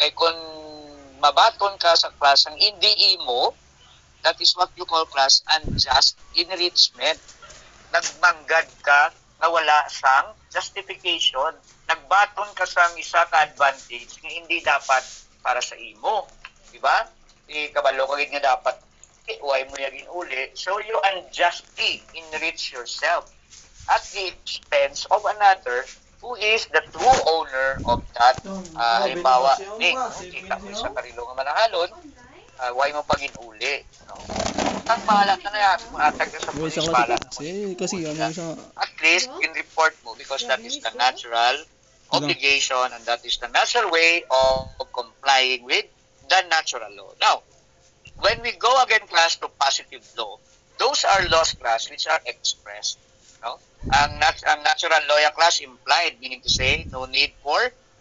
Kaya kung mabaton ka sa class ang hindi mo, that is what you call class unjust enrichment. Nagmanggad ka na wala sang justification. Nagbaton ka sang isa ka advantage nga hindi dapat para sa imo. Diba? Kabalo ka nga dapat why mo yagin uli. So you unjustly enrich yourself at the expense of another who is the true owner of that. Halimbawa, kita mo sa karilo nga manahalon, why mo pagin uli. Ang bahala ka na yan, matag na sa police bala. At least, in report mo because that is the natural obligation and that is the natural way of complying with the natural law. Now, when we go again class to positive law, those are laws class which are expressed. No? Ang natural law class implied, meaning to say no need for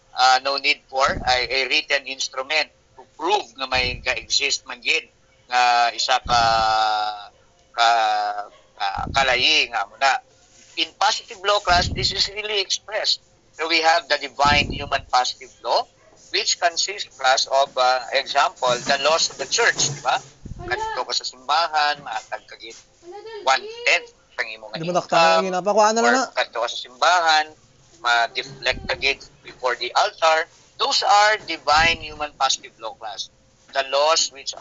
a written instrument to prove na may ka-exist man gid nga isa kalayi nga muna. In positive law class, this is really expressed. So we have the divine human positive law, which consists class of example, the laws of the church, di ba? Kadto ka sa simbahan, maatag ka gid 1/10 pang imong income, or kadto ka sa simbahan, ma-deflect ka gid before the altar. Those are divine human positive law class. The laws which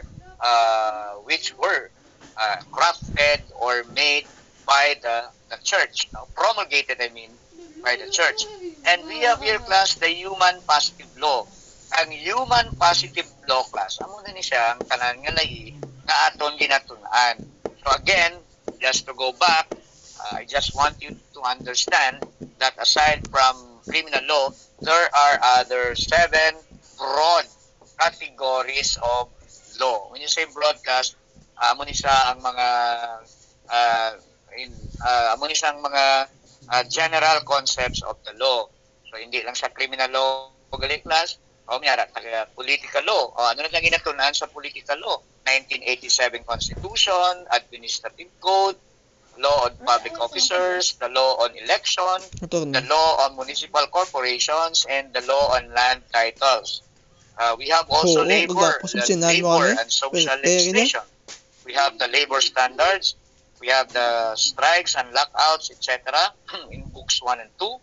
were crafted or made by the church, promulgated by the church. And we have here class the human positive law. Ang human positive law class, amo na ni siya ang tanan nga lahi nga aton ginatun-an. So again, just to go back, I just want you to understand that aside from criminal law, there are other 7 broad categories of law. When you say broadcast, amo ni siya ang mga general concepts of the law. So hindi lang sa criminal law gali class, o miyara taga political law. O ano na lang ginatunan sa political law? 1987 Constitution, Administrative Code, Law on Public Officers, the Law on Election, the Law on Municipal Corporations, and the Law on Land Titles. We have also labor and social legislation. We have the labor standards. We have the strikes and lockouts, etc. in books 1 and 2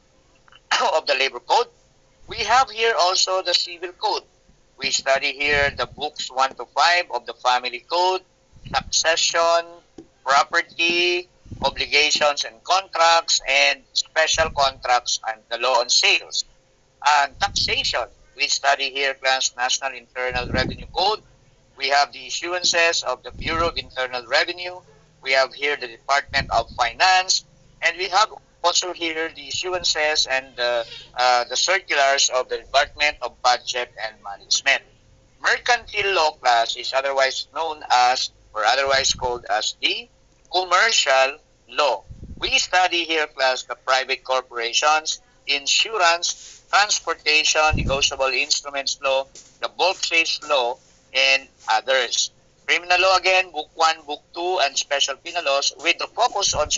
of the Labor Code. We have here also the Civil Code. We study here the books 1 to 5 of the Family Code, succession, property, obligations and contracts, and special contracts and the law on sales. And taxation, we study here class National Internal Revenue Code. We have the issuances of the Bureau of Internal Revenue. We have here the Department of Finance, and we have also here the issuances and the circulars of the Department of Budget and Management. Mercantile law class is otherwise known as, or otherwise called as, the commercial law. We study here class the private corporations, insurance, transportation, negotiable instruments law, the bulk sales law, and others. Criminal law again, Book 1, Book 2, and special penal laws with the focus on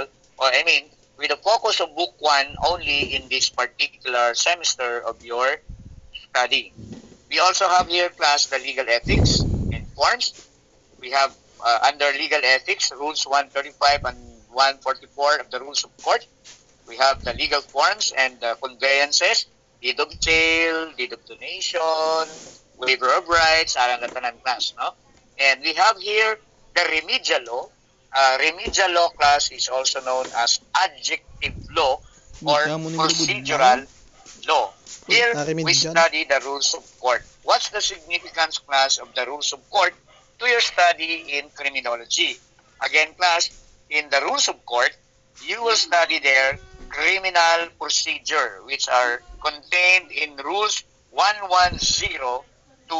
with the focus of Book 1 only in this particular semester of your study. We also have here class the legal ethics and forms. We have under legal ethics, rules 135 and 144 of the rules of court. We have the legal forms and the conveyances, deed of sale, deed of donation, waiver of rights, alang tanan class, no? And we have here the remedial law. Remedial law class is also known as adjective law or procedural law. Here, we study the rules of court. What's the significance, class, of the rules of court to your study in criminology? Again, class, in the rules of court, you will study their criminal procedure, which are contained in rules 110 to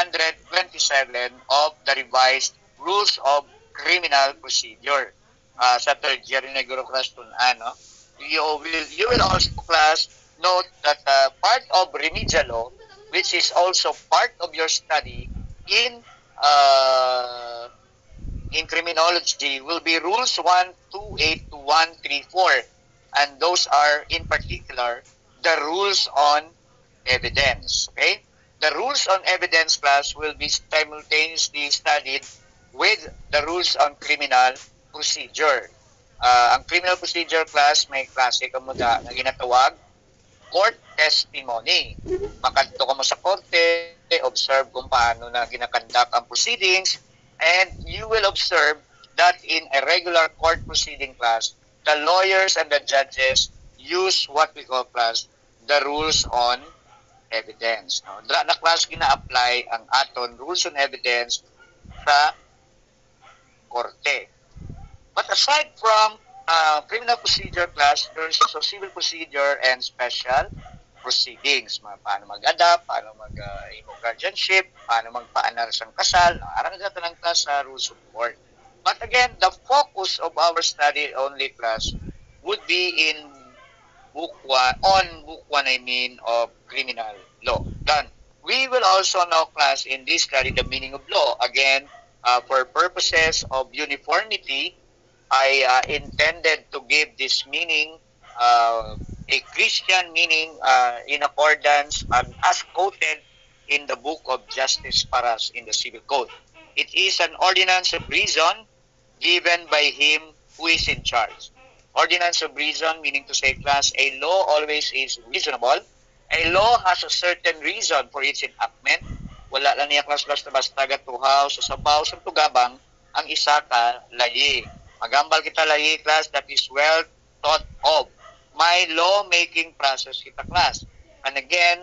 127 of the revised rules of criminal procedure. Sa third year na guro class no? You will also class note that part of remedial law, which is also part of your study in criminology, will be rules 128 to 134, and those are in particular the rules on evidence. Okay? The rules on evidence class will be simultaneously studied with the rules on criminal procedure. Ang criminal procedure class may klase kamuda na ginatawag court testimony. Makadto ka mo sa korte, observe kung paano na ginakandak ang proceedings, and you will observe that in a regular court proceeding class, the lawyers and the judges use what we call class the rules on evidence. No? Na class gina-apply ang aton rules on evidence sa korte. But aside from criminal procedure class, there's also civil procedure and special proceedings. Paano mag-adapt, paano mag-imo guardianship, paano magpaanar sa kasal. Aram na ng class sa rules of court. But again, the focus of our study only class would be in book 1, of criminal law. Then, we will also now class in this study the meaning of law. Again, for purposes of uniformity, I intended to give this meaning a Christian meaning in accordance as quoted in the book of Justice Paras in the Civil Code. It is an ordinance of reason given by him who is in charge. Ordinance of reason, meaning to say, class, a law always is reasonable. A law has a certain reason for its enactment. Wala lang niya class basta-basta gatuhaw sa sabaw sa tugabang ang isa ka layi. Magambal kita layi class that is well thought of. My law-making process kita class. And again,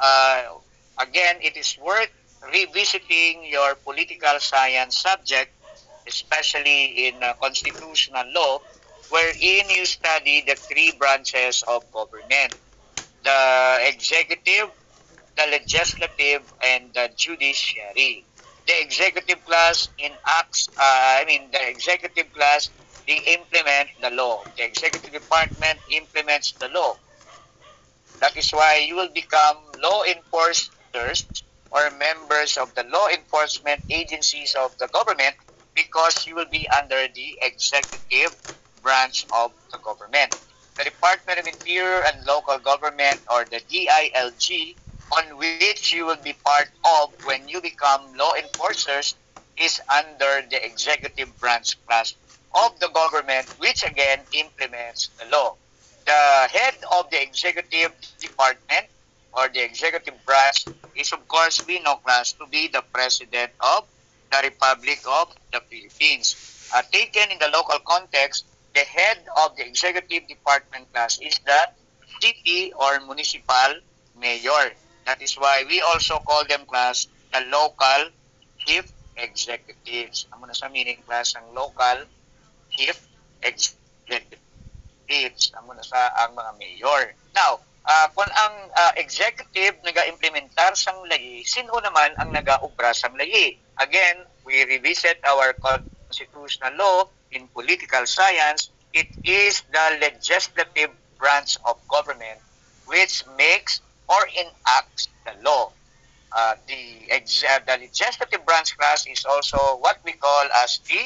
it is worth revisiting your political science subject, especially in constitutional law, wherein you study the three branches of government: the executive, the legislative, and the judiciary. The executive class the executive class, they implement the law. The executive department implements the law. That is why you will become law enforcers or members of the law enforcement agencies of the government, because you will be under the executive branch of the government. The Department of Interior and Local Government, or the DILG, on which you will be part of when you become law enforcers, is under the executive branch class of the government, which again implements the law. The head of the executive department or the executive branch is, of course, we know class to be the President of the Republic of the Philippines. Taken in the local context, the head of the executive department class is the city or municipal mayor. That is why we also call them class the local chief executives. Amo na sa meaning class ang local chief executives. Amo na sa ang mga mayor. Now, kung ang executive naga-implementar sang layi, sino naman ang naga-ubra sang layi? Again, we revisit our constitutional law in political science. It is the legislative branch of government which makes or enacts the law. The legislative branch class is also what we call as the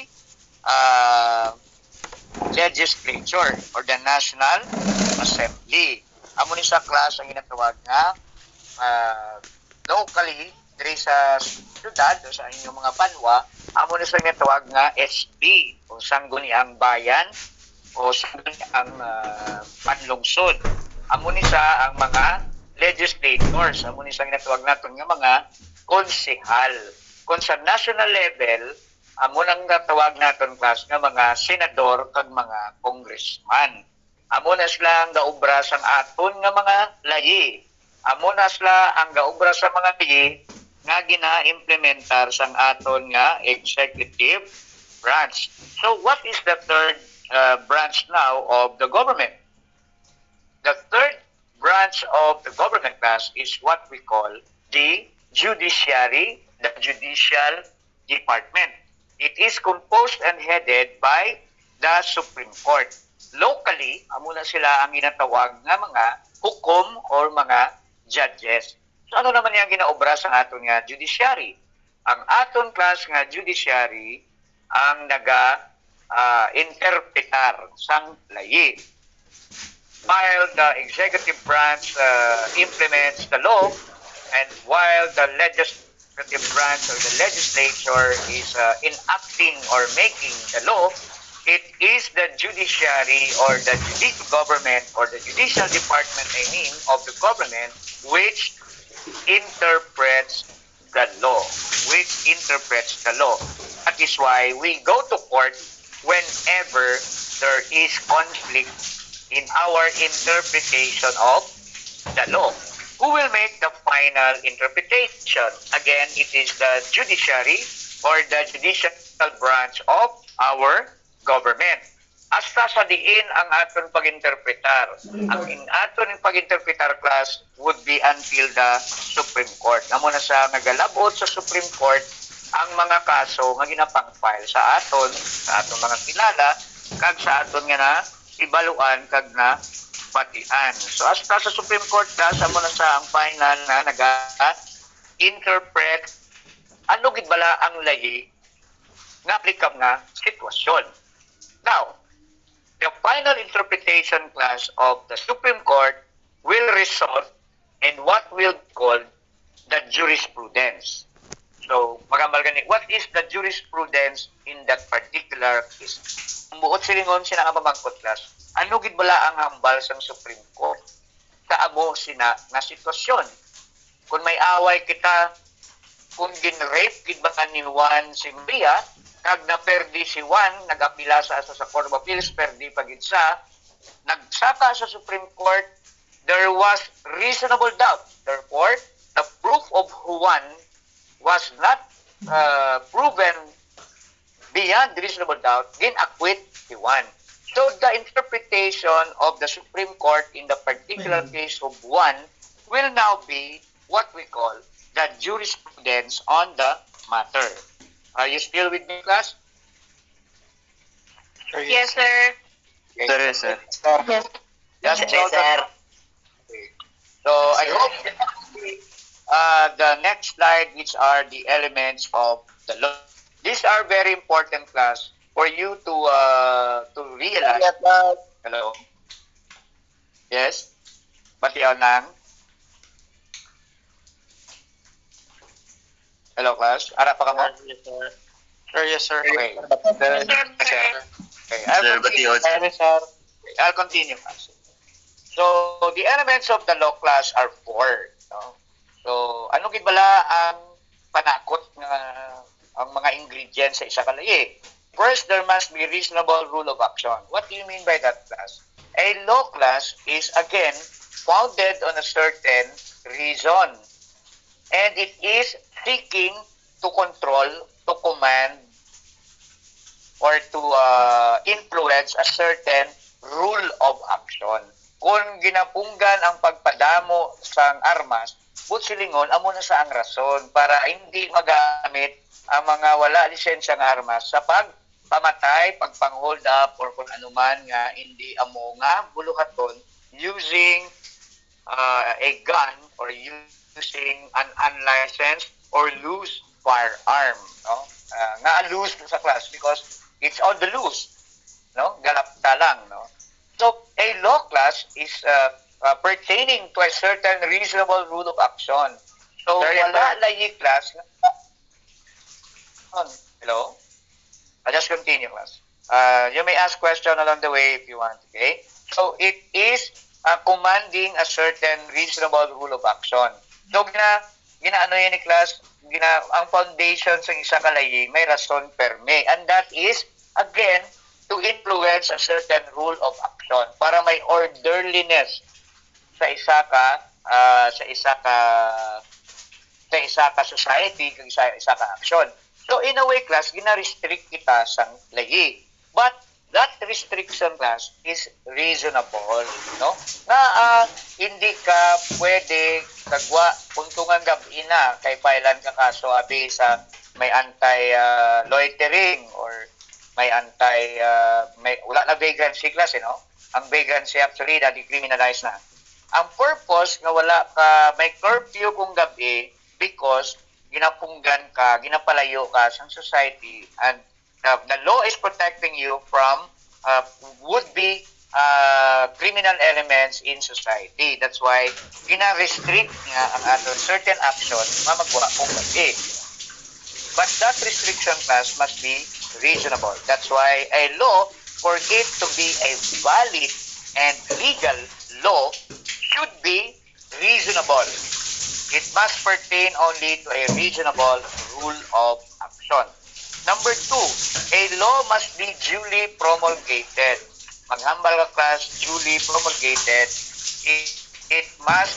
legislature or the National Assembly. Amo ni sa class ang ginatawag nga locally diri sa syudad o sa inyong mga banwa, amo ni sa ginatawag nga SB o Sangguniang Bayan o Sangguniang Panlungsod. Amo ni sa ang mga legislators, amo ni sa ginatawag naton nga mga konsehal. Kung sa national level, amo nang natawag naton class nga mga senador kag mga congressman. Amo na sila ang gaubra sang aton nga mga layi. Amo na sila ang gaubra sa mga layi nga gina-implementar sang aton nga executive branch. So what is the third branch now of the government? The third branch of the government class is what we call the judiciary, the judicial department. It is composed and headed by the Supreme Court. Locally, amo na sila ang ginatawag nga mga hukom or mga judges. So ano naman yung ginaobra sa aton nga judiciary? Ang aton class nga judiciary ang naga-interpretar sang layi. while the executive branch implements the law, and while the legislative branch or the legislature is enacting or making the law, it is the judiciary or the judicial government or the judicial department, I mean, of the government, which interprets the law, That is why we go to court whenever there is conflict in our interpretation of the law. Who will make the final interpretation? Again, it is the judiciary or the judicial branch of our government. Hasta sa diin ang aton pag-interpretar. Ang aton pag-interpretar class would be until the Supreme Court. Amo na sa nagalabot sa Supreme Court ang mga kaso nga ginapang-file sa aton mga kilala, kag sa aton nga na ibaluan kag na batian. So hasta sa Supreme Court class, amo na sa ang final na naga-interpret ano gid bala ang lahi nga aplikab nga sitwasyon. Now, the final interpretation class of the Supreme Court will result in what we'll call the jurisprudence. So, magambal gani, what is the jurisprudence in that particular case? Buot silingon sina nga pamangkot class, ano gid bala ang hambal sa Supreme Court sa amo sina nga sitwasyon? Kung may away kita, kung gin-rape gid ba ni Juan si Maria, kag na-perdi si Juan, nag-apila sa Court of Appeals, perdi pagid sa, nagsaka sa Supreme Court, there was reasonable doubt. Therefore, the proof of Juan was not proven beyond reasonable doubt, din-acquit si Juan. So, the interpretation of the Supreme Court in the particular case of Juan will now be what we call the jurisprudence on the matter. Are you still with me, class? Yes, sir. Okay. Yes, sir. Yes. Just Yes, hold sir. on. Okay. So I hope the next slide, which are the elements of the law. These are very important, class, for you to realize. Hello. Yes. Batiaw nang. Hello, class. Ara pa ka mo? Yes, sir. Sir, yes, sir. Okay. Okay. I'll continue, class. So, the elements of the law, class, are four. No? So, ano gid bala ang panakot nga ang mga ingredients sa isa ka lahi? First, there must be reasonable rule of action. What do you mean by that, class? A law, class, is again founded on a certain reason. And it is seeking to control, to command, or to influence a certain rule of action. Kung ginapunggan ang pagpadamo sa armas, silingon, amo na sa ang rason para hindi magamit ang mga wala lisensya ng armas sa pagpamatay, pagpang-hold up, or kung anuman nga hindi amo nga buluhaton using a gun or using an unlicensed or loose firearm. No? Nga loose sa class because it's on the loose. No? Galapta lang. No? So, a law, class, is pertaining to a certain reasonable rule of action. So, wala layi, class. Hello? I'll just continue, class. You may ask question along the way if you want, okay? So, it is commanding a certain reasonable rule of action. So, ginaano yan ni class, ang foundation sa isa kalayi, may rason perme. And that is, again, to influence a certain rule of action para may orderliness sa isa ka society, kag isa ka action. So, in a way, class, gina-restrict kita sa layi. But, that restriction, class, is reasonable, no? Na hindi ka pwede kagwa puntungan gabi na kay filean ka kaso abi sa may anti-loitering or may wala na vagrancy, class, no? Ang vagrancy actually na decriminalize na. Ang purpose nga wala ka may curfew kung gabi because ginapunggan ka, ginapalayo ka sa society, and the law is protecting you from would-be criminal elements in society. That's why gina-restrict nga ang aton certain action mamagwa kung mali. But that restriction class must be reasonable. That's why a law, for it to be a valid and legal law, should be reasonable. It must pertain only to a reasonable rule of action. Number 2, a law must be duly promulgated. Maghambal ka class, duly promulgated, it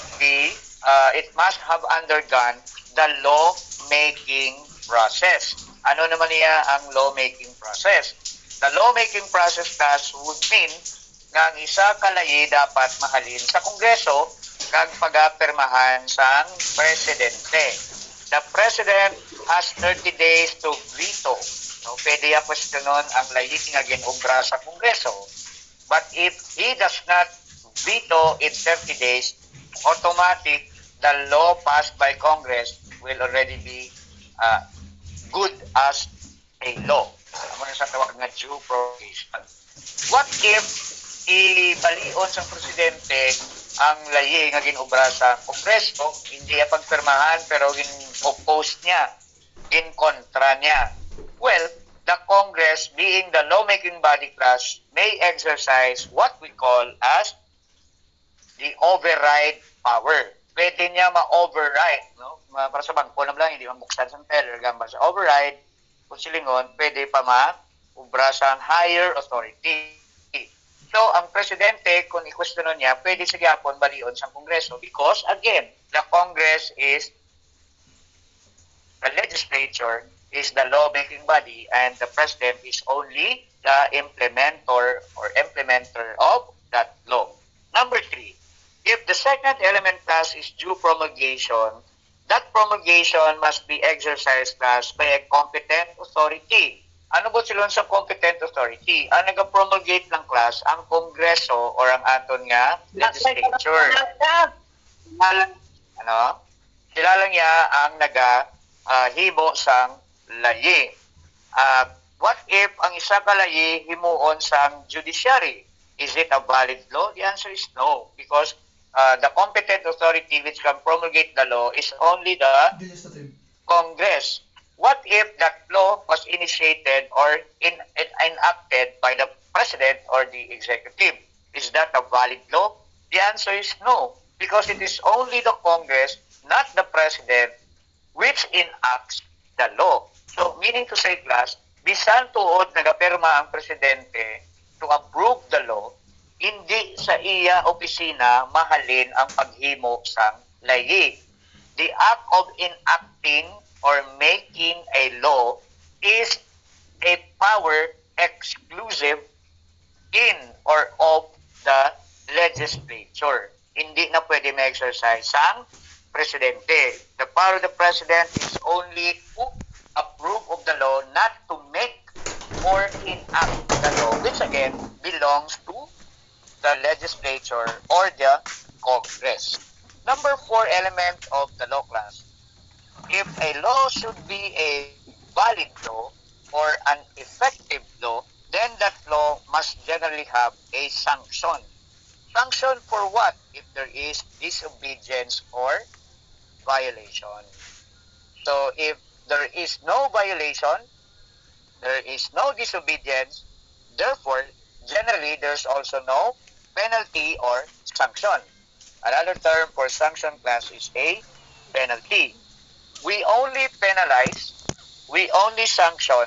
must have undergone the law-making process. Ano naman niya ang law-making process? The law-making process class would mean nga ang isa kalayi dapat mahalin sa Kongreso kag pag-apirmahan sang presidente. The president has 30 days to veto. So, pwede ya questionon ang layi nga ginobra sa Kongreso. But if he does not veto in 30 days, automatic, the law passed by Congress will already be good as a law. Ano sa tawag nga due process. What if ibalion sa presidente ang layi nga ginobra sa Kongreso, hindi ya pagpirmahan pero gin-oppose niya, gin-kontra niya? Well, the Congress, being the lawmaking body class, may exercise what we call as the override power. Pwede niya ma-override, no? Para sa bangko na lang, hindi mabuksan sa teller, gamba sa override, kung silingon, pwede pa ma-ubra sa higher authority. So, ang presidente, kung i-questionon niya, pwede sa gyapon balion sa Kongreso because, again, the Congress is the legislature, is the law-making body, and the president is only the implementer of that law. Number 3, if the second element class is due promulgation, that promulgation must be exercised class by a competent authority. Ano ba silon sa competent authority? Ang nag-promulgate ng class, ang Kongreso or ang aton nga legislature. Sila lang ya ang himo sang layi. What if ang isa ka layi himuon sang judiciary? Is it a valid law? The answer is no, because the competent authority which can promulgate the law is only the Congress. What if that law was initiated or enacted by the president or the executive? Is that a valid law? The answer is no, because it is only the Congress, not the president, which enacts the law. So, meaning to say, class, bisan tuod nagapirma ang presidente to approve the law, hindi sa iya opisina mahalin ang paghimo sang layi. The act of enacting or making a law is a power exclusive in or of the legislature. Hindi na pwede ma-exercise ang presidente. The power of the president is only to approve of the law, not to make or enact the law, which again belongs to the legislature or the Congress. Number 4 element of the law class. If a law should be a valid law or an effective law, then that law must generally have a sanction. Sanction for what? If there is disobedience or violation. So if there is no violation, there is no disobedience, therefore, generally, there's also no penalty or sanction. Another term for sanction class is a penalty. We only penalize, we only sanction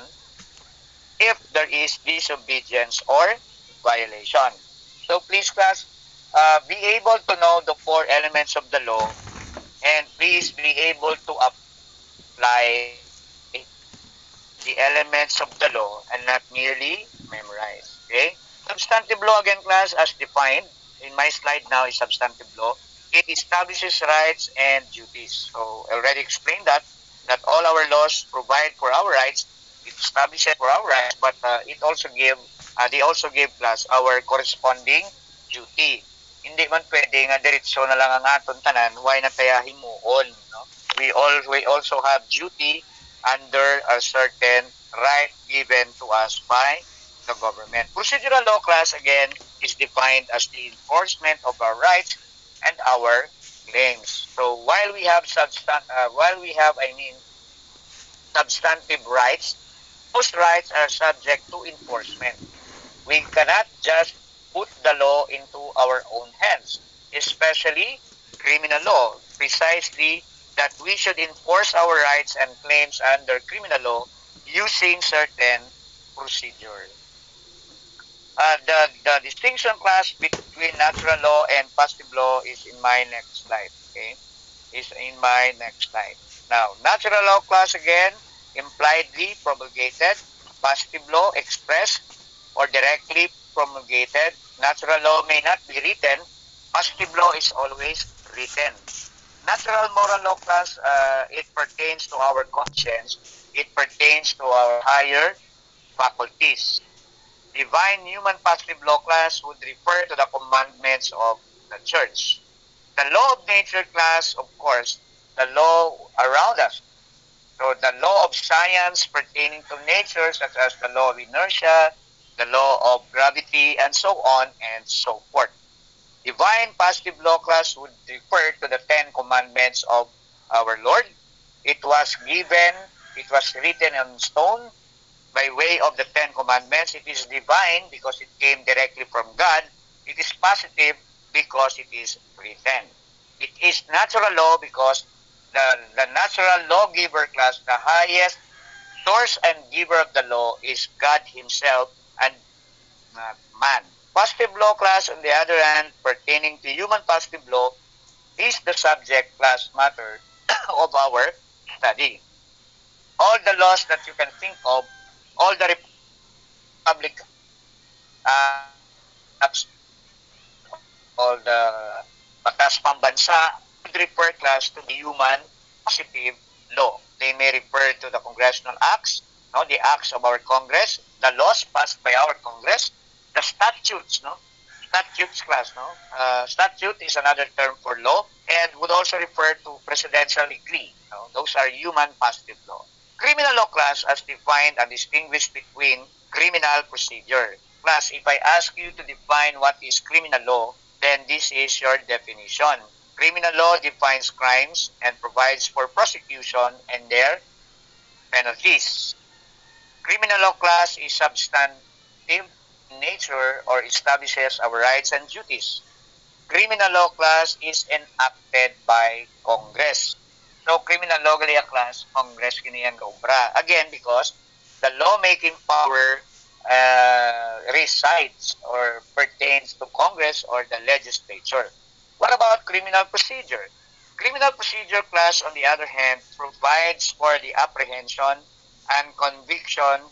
if there is disobedience or violation. So please class, be able to know the 4 elements of the law and please be able to apply the elements of the law and not merely memorize. Okay? Substantive law again class as defined in my slide now is substantive law. It establishes rights and duties. So I already explained that all our laws provide for our rights. It establishes for our rights, but they also give class our corresponding duty. Hindi man pwede nga diretso na lang ang aton tanan, why na kaya himuon, no? We also have duty under a certain right given to us by the government. Procedural law class, again, is defined as the enforcement of our rights and our claims. So while we have substantive rights, most rights are subject to enforcement. We cannot just put the law into our own hands, especially criminal law. Precisely that we should enforce our rights and claims under criminal law using certain procedures. The distinction class between natural law and positive law is in my next slide. Okay, is in my next slide. Now, natural law class, again, impliedly promulgated. Positive law, expressed or directly promulgated. Natural law may not be written. Positive law is always written. Natural moral law class, it pertains to our conscience. It pertains to our higher faculties. Divine human positive law class would refer to the commandments of the church. The law of nature class, of course, the law around us. So the law of science pertaining to nature, such as the law of inertia, the law of gravity, and so on and so forth. Divine positive law class would refer to the 10 commandments of our Lord. It was written on stone by way of the 10 commandments. It is divine because it came directly from God. It is positive because it is written. It is natural law because the natural lawgiver class, the highest source and giver of the law, is God Himself and man. Positive law class, on the other hand, pertaining to human positive law, is the subject class matter of our study. All the laws that you can think of, all the republic acts, all the batas pambansa would refer class to the human positive law. They may refer to the congressional acts, no, the acts of our Congress, the laws passed by our Congress, the statutes, no, statutes class, no. Statute is another term for law and would also refer to presidential decree. No? Those are human positive law. Criminal law class, as defined and distinguished between criminal procedure. Class, if I ask you to define what is criminal law, then this is your definition. Criminal law defines crimes and provides for prosecution and their penalties. Criminal law class is substantive in nature or establishes our rights and duties. Criminal law class is enacted by Congress. So, criminal law gali a class, Congress kiniyan obra. Again, because the lawmaking power resides or pertains to Congress or the legislature. What about criminal procedure? Criminal procedure class, on the other hand, provides for the apprehension and conviction.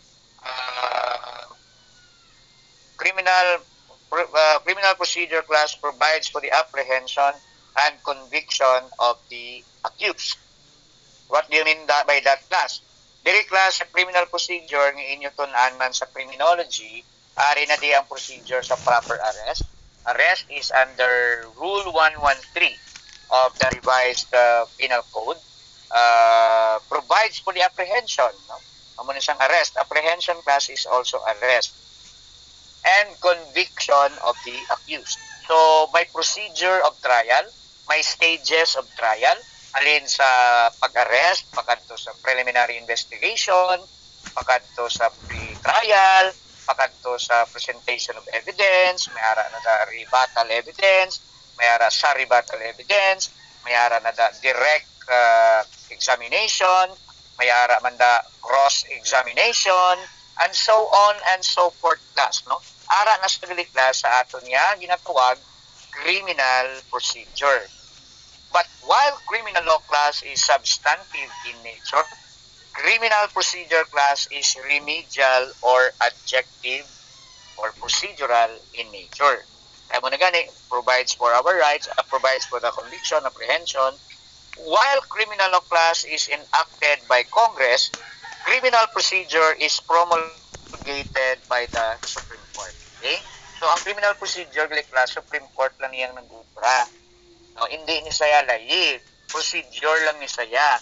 Criminal procedure class provides for the apprehension and conviction of the accused. What do you mean by that class? Diri class sa criminal procedure ng inyo tunan man sa criminology, ari na di ang procedure sa proper arrest. Arrest is under Rule 113 of the revised Penal Code. Provides for the apprehension. No? Amo na siyang arrest. Apprehension class is also arrest. And conviction of the accused. So, may procedure of trial, may stages of trial, alin sa pag-arrest, pagkadto sa preliminary investigation, pagkadto sa pre-trial, pagkadto sa presentation of evidence, may ara na da rebuttal evidence, may ara sa rebuttal evidence, may ara na da direct examination, may ara man da cross-examination, and so on and so forth class, no? Ara na sa class sa ato niya ginatawag criminal procedure. But while criminal law class is substantive in nature, criminal procedure class is remedial or adjective or procedural in nature. Kaya mo na gani, provides for our rights, provides for the conviction, apprehension. While criminal law class is enacted by Congress, criminal procedure is promulgated by the Supreme Court. Okay? So, ang criminal procedure, class, Supreme Court lang niyang nag-upra. No, hindi ni saya layi. Procedure lang ni saya.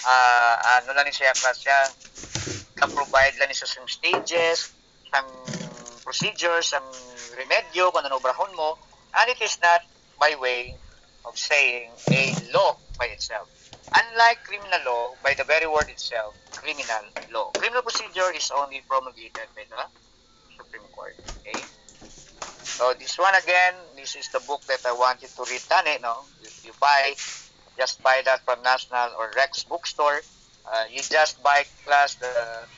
Ano lang ni saya class siya. Ka-provide lang ni sa some stages, sang procedures, ang remedyo, kung ano obrahon mo, and it is not by way of saying a law by itself. Unlike criminal law, by the very word itself, criminal law. Criminal procedure is only promulgated by the Supreme Court. Okay? So this one again, this is the book that I want you to read, Tane, no? You buy, just buy that from National or Rex bookstore. You just buy class the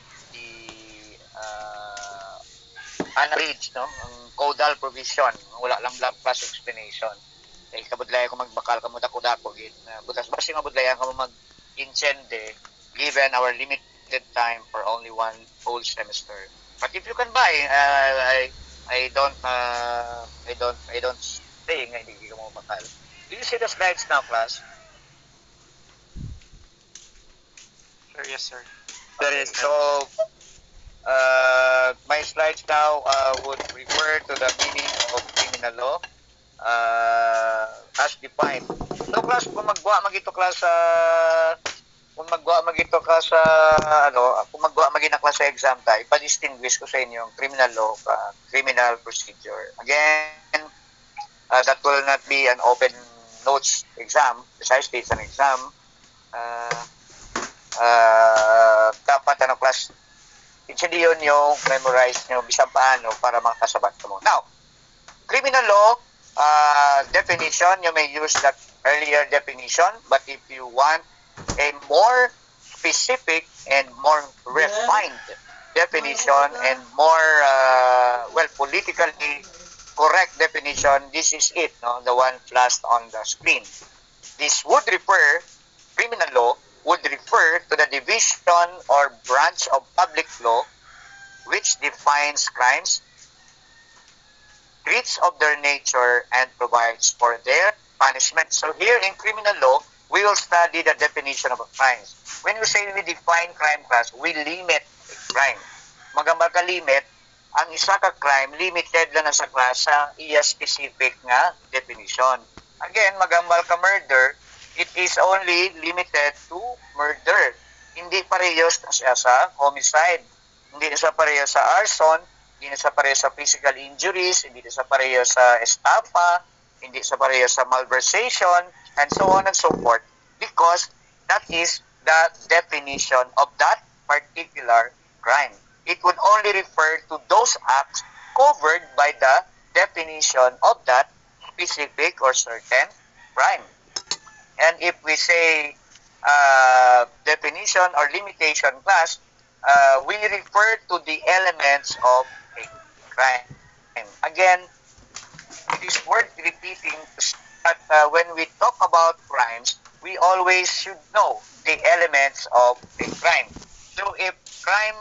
unabridged, no? Ang caudal provision, wala lang plus explanation. Eh kabudlay ko magbakal kamo dako-dako gid. Butas basi nga budlayan kamo mag-intende given our limited time for only one whole semester. But if you can buy, I don't say nga hindi ka mo bakal. Do you see the slides now, class? Sure, yes, sir. So, my slides now would refer to the meaning of criminal law as defined. So, class, kung magwa magito class kung magwa magina class sa exam tayo, pa-distinguish ko sa inyo yung criminal law, criminal procedure. Again, that will not be an open notes exam. Precisely, it's an exam. Dapat class, hindi yun yung memorize nyo bisang paano para makasabat mo. Now, criminal law definition, you may use that earlier definition, but if you want a more specific and more refined definition and more politically correct definition, this is it, no? The one flashed on the screen. This would refer, criminal law would refer to the division or branch of public law which defines crimes, treats of their nature, and provides for their punishment. So here in criminal law, we will study the definition of a crime. When we say we define crime class, we limit a crime. Magambal ka limit, ang isa ka crime, limited lang na sa class sa iya specific nga definition. Again, magambal ka murder, it is only limited to murder. Hindi parehas na siya sa homicide. Hindi na siya parehas sa arson, hindi na siya parehas sa physical injuries, hindi na siya parehas sa estafa, hindi siya parehas sa malversation, and so on and so forth, because that is the definition of that particular crime. It would only refer to those acts covered by the definition of that specific or certain crime. And if we say definition or limitation class, we refer to the elements of a crime. Again, it is worth repeating that when we talk about crimes, we always should know the elements of a crime. So if crime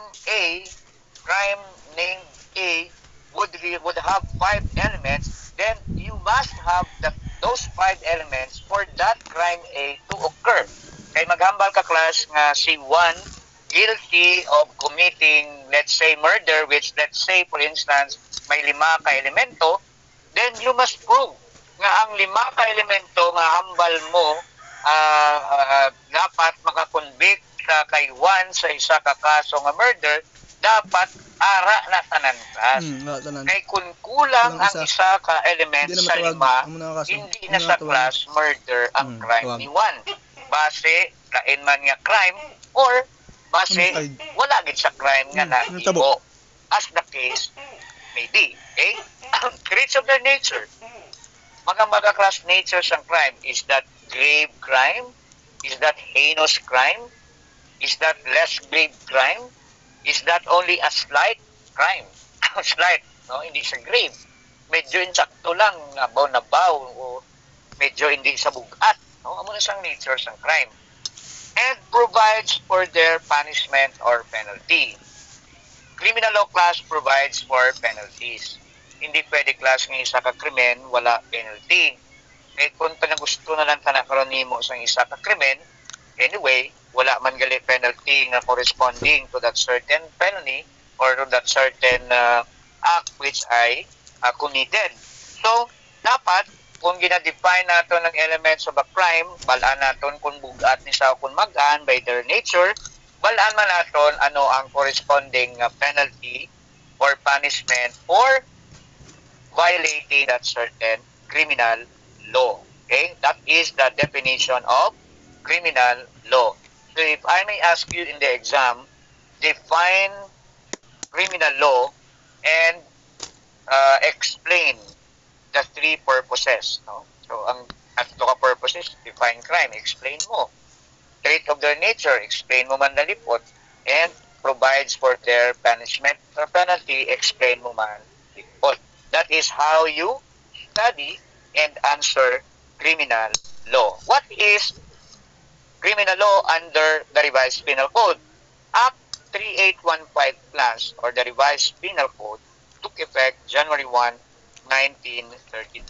named A would have 5 elements, then you must have those 5 elements for that crime A to occur. Kay maghambal ka class nga si Juan guilty of committing, let's say, murder, which let's say, for instance, may 5 ka elemento, then you must prove nga ang 5 ka elemento nga hambal mo dapat makakonvict kay Juan sa isa ka kaso nga murder, dapat ara na tanan kas. Kay kung kulang ang isa ka element sa 5, hindi na sa class murder ang crime ni Juan. Base lain man nga crime or base wala gid sa crime nga nahimo, as the case may be. Okay? Traits of their nature. Mga class nature sang crime, is that grave crime? Is that heinous crime? Is that less grave crime? Is that only a slight crime? Slight, no? Hindi sa grave. Medyo insakto lang, nabaw o medyo hindi sa bugat. No? Amo na sang nature sang crime. And provides for their punishment or penalty. Criminal law class provides for penalties. Hindi pwede class ng isa ka krimen, wala penalty. Eh kung gusto na lang tanakaroon nimo sa isa ka krimen, anyway, wala man gali penalty nga corresponding to that certain felony or to that certain act which ay committed. So, dapat, kung gina-define nato ng elements of a crime, balaan naton kung bugat ni sa kung magaan by their nature, balaan man naton ano ang corresponding penalty or punishment for violating that certain criminal law. Okay? That is the definition of criminal law. So if I may ask you in the exam, define criminal law and explain the three purposes. No? So ang tatlo ka purposes, define crime, explain mo. Trait of their nature, explain mo man nalipot, and provides for their punishment or penalty, explain mo man lipot. That is how you study and answer criminal law. What is criminal law under the Revised Penal Code? Act 3815 Plus or the Revised Penal Code took effect January 1, 1932.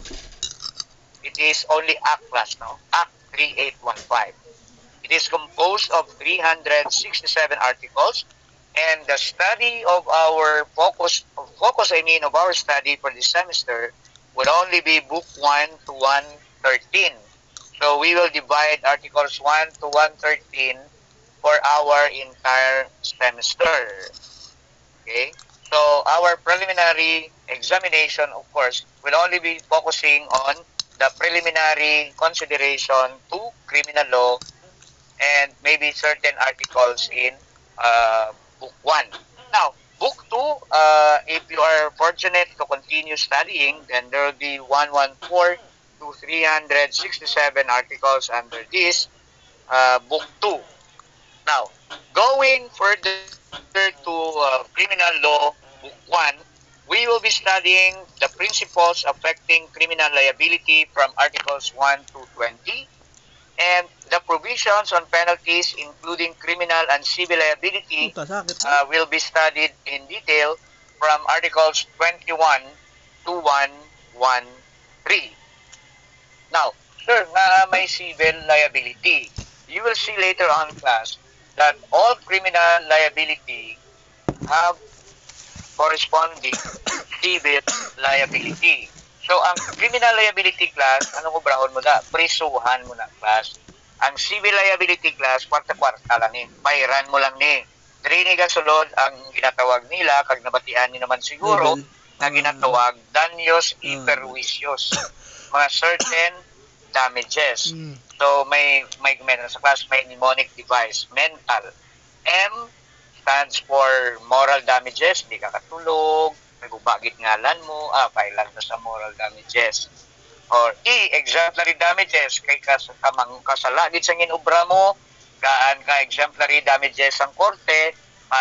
It is only Act Plus, no? Act 3815. It is composed of 367 articles, and the study of our focus of our study for this semester would only be Book 1 to 113. So we will divide Articles 1 to 113 for our entire semester. Okay? So our preliminary examination, of course, will only be focusing on the preliminary consideration to criminal law and maybe certain articles in Book 1. Now, Book 2, if you are fortunate to continue studying, then there will be 114 to 367 articles under this Book 2. Now, going further to criminal law, Book 1, we will be studying the principles affecting criminal liability from Articles 1 to 20, and the provisions on penalties, including criminal and civil liability, will be studied in detail from Articles 21 to 113. Now, sir, may civil liability. You will see later on, class, that all criminal liability have corresponding civil liability. So, ang criminal liability class, anong ubrahon mo na? Prisuhan mo na, class. Ang civil liability class, kwarta-kwarta lang ni. Bayaran mo lang ni. Drini ka sulod ang ginatawag nila, kag nabatian niyo naman siguro, na ginatawag daños y perjuicios. Mga certain damages. So, may sa class, may mnemonic device, mental. M stands for moral damages, hindi ka katulog, nagubagit ngalan mo, kailan na sa moral damages. Or E, exemplary damages, kay kasalagit sa ginubra mo, kaan ka exemplary damages ang korte,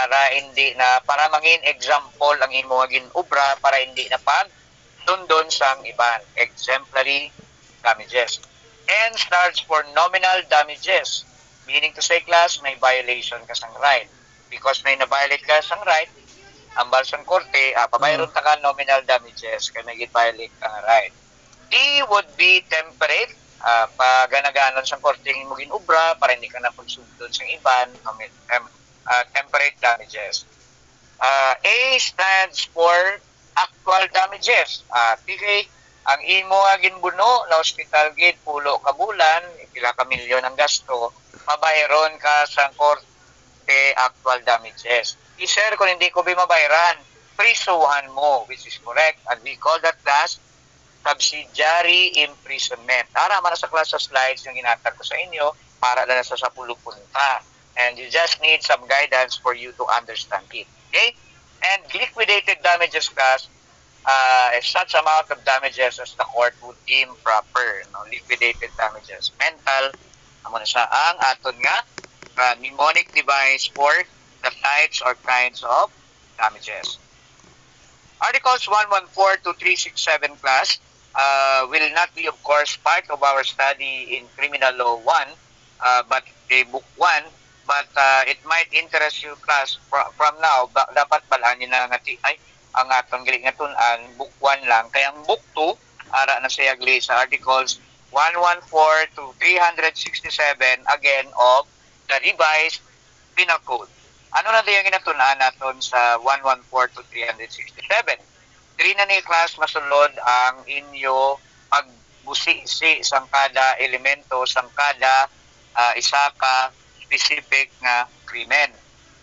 para mangin example ang imo ginubra, para hindi na pag tundon sang iban. Exemplary damages. N starts for nominal damages, meaning to say, class, may violation ka sang right. Because may na-violate ka sang right, ang balsang korte, pabayron ta ka nominal damages kay may violate ka nga right. D would be temperate, paganaganon sang korte mo ginubra para hindi ka na pagsugdon sang iban, temperate damages. A stands for actual damages. TK, ang imo ginbuno na hospital gate pulo ka bulan, pila ka milyon ang gasto, mabayron ka sang korte actual damages. Sir, kung hindi ko mabayaran, prisuhan mo, which is correct. And we call that class subsidiary imprisonment. Tara man sa class sa slides yung ginatag ko sa inyo para lang sa pulupunta. And you just need some guidance for you to understand it. Okay? And liquidated damages class, such amount of damages as the court would deem proper. No? Liquidated damages. Mental, amo na siya ang aton nga mnemonic device for the types or kinds of damages. Articles 114 to 367 class will not be, of course, part of our study in Criminal Law 1, but Book 1, but it might interest you, class, from now. Dapat balaan nyo na ang atong galing nga tunan, Book 1 lang. Kaya ang Book 2, ara na siya gli sa Articles 114 to 367, again, of the Revised Penal Code. Ano na yung ginatunan natin sa 114 to 367? Diri na ni class masulod ang inyo pagbusisi sang kada elemento, sang kada isa ka specific nga krimen.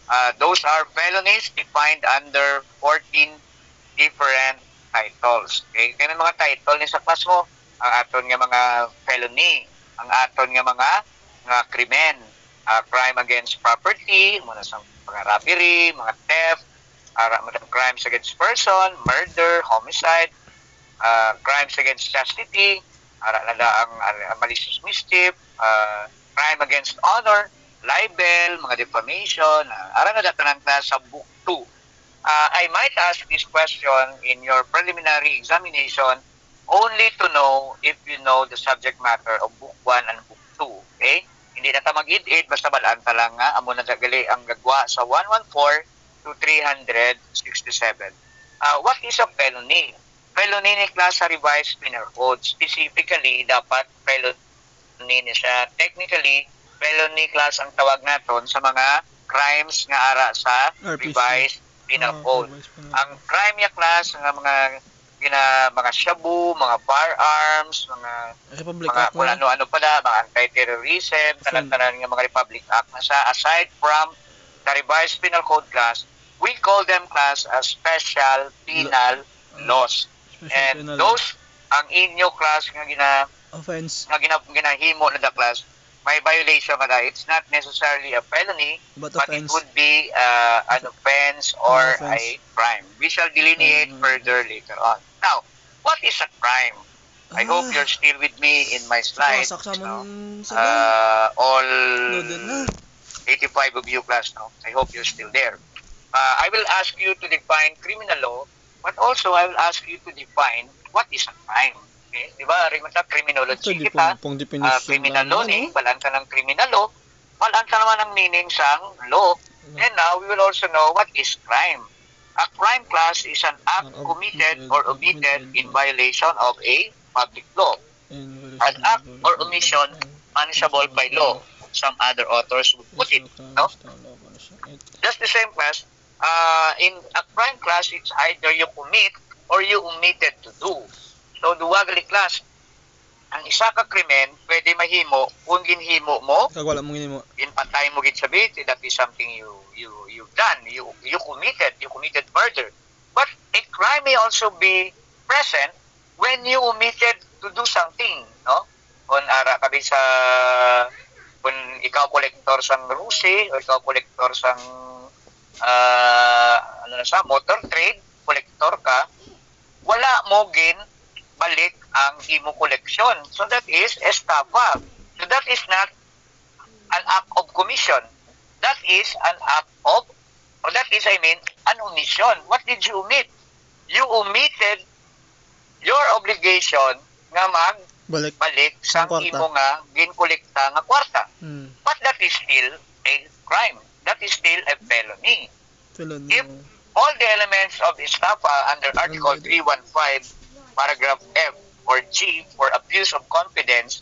Those are felonies defined under 14 different titles. Okay? Kaya may mga title ni sa class mo, ang aton nga mga felony, ang aton nga mga krimen, crime against property, muna sa mga robbery, mga theft, crimes against person, murder, homicide, crimes against chastity, ang malicious mischief, crime against honor, libel, mga defamation, na datanan na sa book 2. I might ask this question in your preliminary examination only to know if you know the subject matter of book 1 and book 2. Okay? Hindi na ta mag-id-id, basta balaan ta lang nga, amo na dagali ang gagwa sa 114 to 367. What is a felony? Felony ni class sa revised penal code. Specifically, dapat felony ni siya. Technically, felony class ang tawag naton sa mga crimes nga ara sa revised penal code. Ang crime ya class nga mga shabu, mga firearms, mga kung ano-ano pala, mga anti-terrorism, tanan-tanan nga mga Republic Act na sa aside from the revised penal code class, we call them class as special penal laws. And those ang inyo class nga offense nga ginahimo na the class may violation kada. It's not necessarily a felony, but it would be an offense or a crime. We shall delineate further later on. Now, what is a crime? I hope you're still with me in my slides. All 85 of you class now. I hope you're still there. I will ask you to define criminal law, but also I will ask you to define what is a crime. Okay? Diba? Rin sa criminology kita. Criminal law ni, balaan ka ng criminal law, balaan ka naman ang meaning sang law. And now, we will also know what is crime. A crime class is an act committed or omitted in violation of a public law. An act or omission punishable by law. Some other authors would put it. No? Just the same class. In a crime class, it's either you commit or you omitted to do. So, duwagali class. Ang isa ka krimen, pwede mahimo kung ginhimo mo. Wala mong ginhimo. Inpatay mo gid sabi, that is something you've done. You committed murder. But a crime may also be present when you omitted to do something, no? Kung ara ka sa kung ikaw kolektor sang rusi o ikaw kolektor sang motor trade, kolektor ka, wala mo gin balik ang imo koleksyon. So that is estafa. So that is not an act of commission. That is an act of, or that is, an omission. What did you omit? You omitted your obligation nga balik sa imo nga ginkolekta nga kwarta. But that is still a crime. That is still a felony. If all the elements of estafa under Article 315, paragraph F or G for abuse of confidence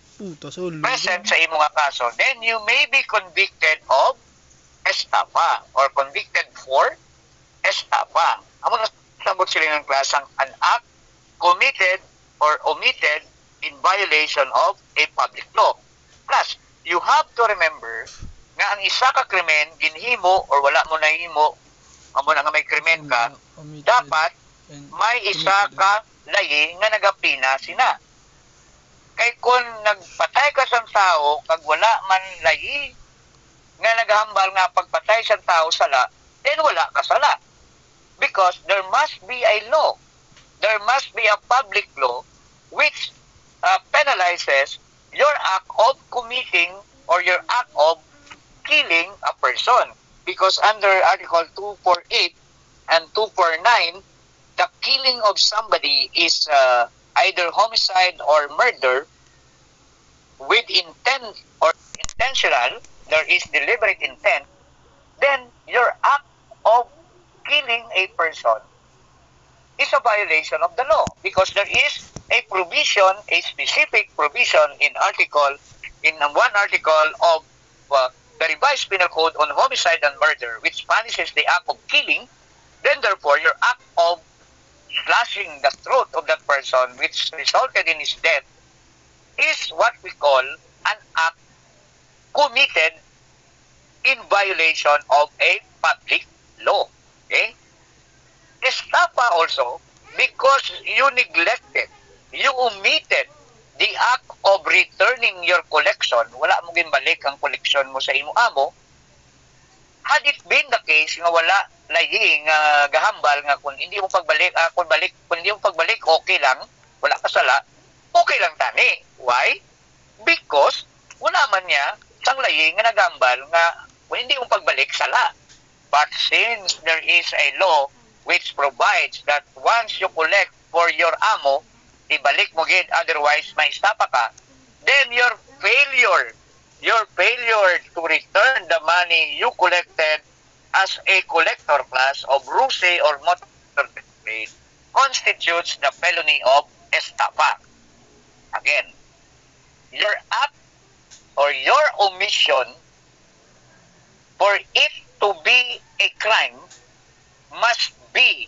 present sa imo nga kaso, then you may be convicted of estafa or convicted for estafa. Amo na sabot sila ng klasang an act committed or omitted in violation of a public law. Plus, you have to remember nga ang isa ka krimen ginhimo or wala mo nahimo, amo na nga may krimen ka, dapat may isa ka layi nga nagapina sina. Kay kung nagpatay ka sa tao kag wala man layi nga naghambal nga pagpatay sa tao sala, then wala ka sala. Because there must be a law. There must be a public law which penalizes your act of committing or your act of killing a person. Because under Article 248 and 249, the killing of somebody is either homicide or murder with intent or intentional, there is deliberate intent, then your act of killing a person is a violation of the law because there is a provision, a specific provision in one article of the revised penal code on homicide and murder which punishes the act of killing. Then therefore your act of slashing the throat of that person which resulted in his death is what we call an act committed in violation of a public law. Okay? Estafa also because you neglected, you omitted the act of returning your collection. Wala mo ginbalik ang collection mo sa imo amo. Had it been the case nga wala layi nga gahambal nga kung hindi mo pagbalik, kung hindi mo pagbalik okay lang, wala ka sala, okay lang tani. Why? Because wala man niya sang layi nga nagambal nga kung hindi mo pagbalik sala. But since there is a law which provides that once you collect for your amo, ibalik mo gid, otherwise may stapa ka, then your failure to return the money you collected as a collector class of ruse or motor trade constitutes the felony of estafa. Again, your act or your omission, for it to be a crime, must be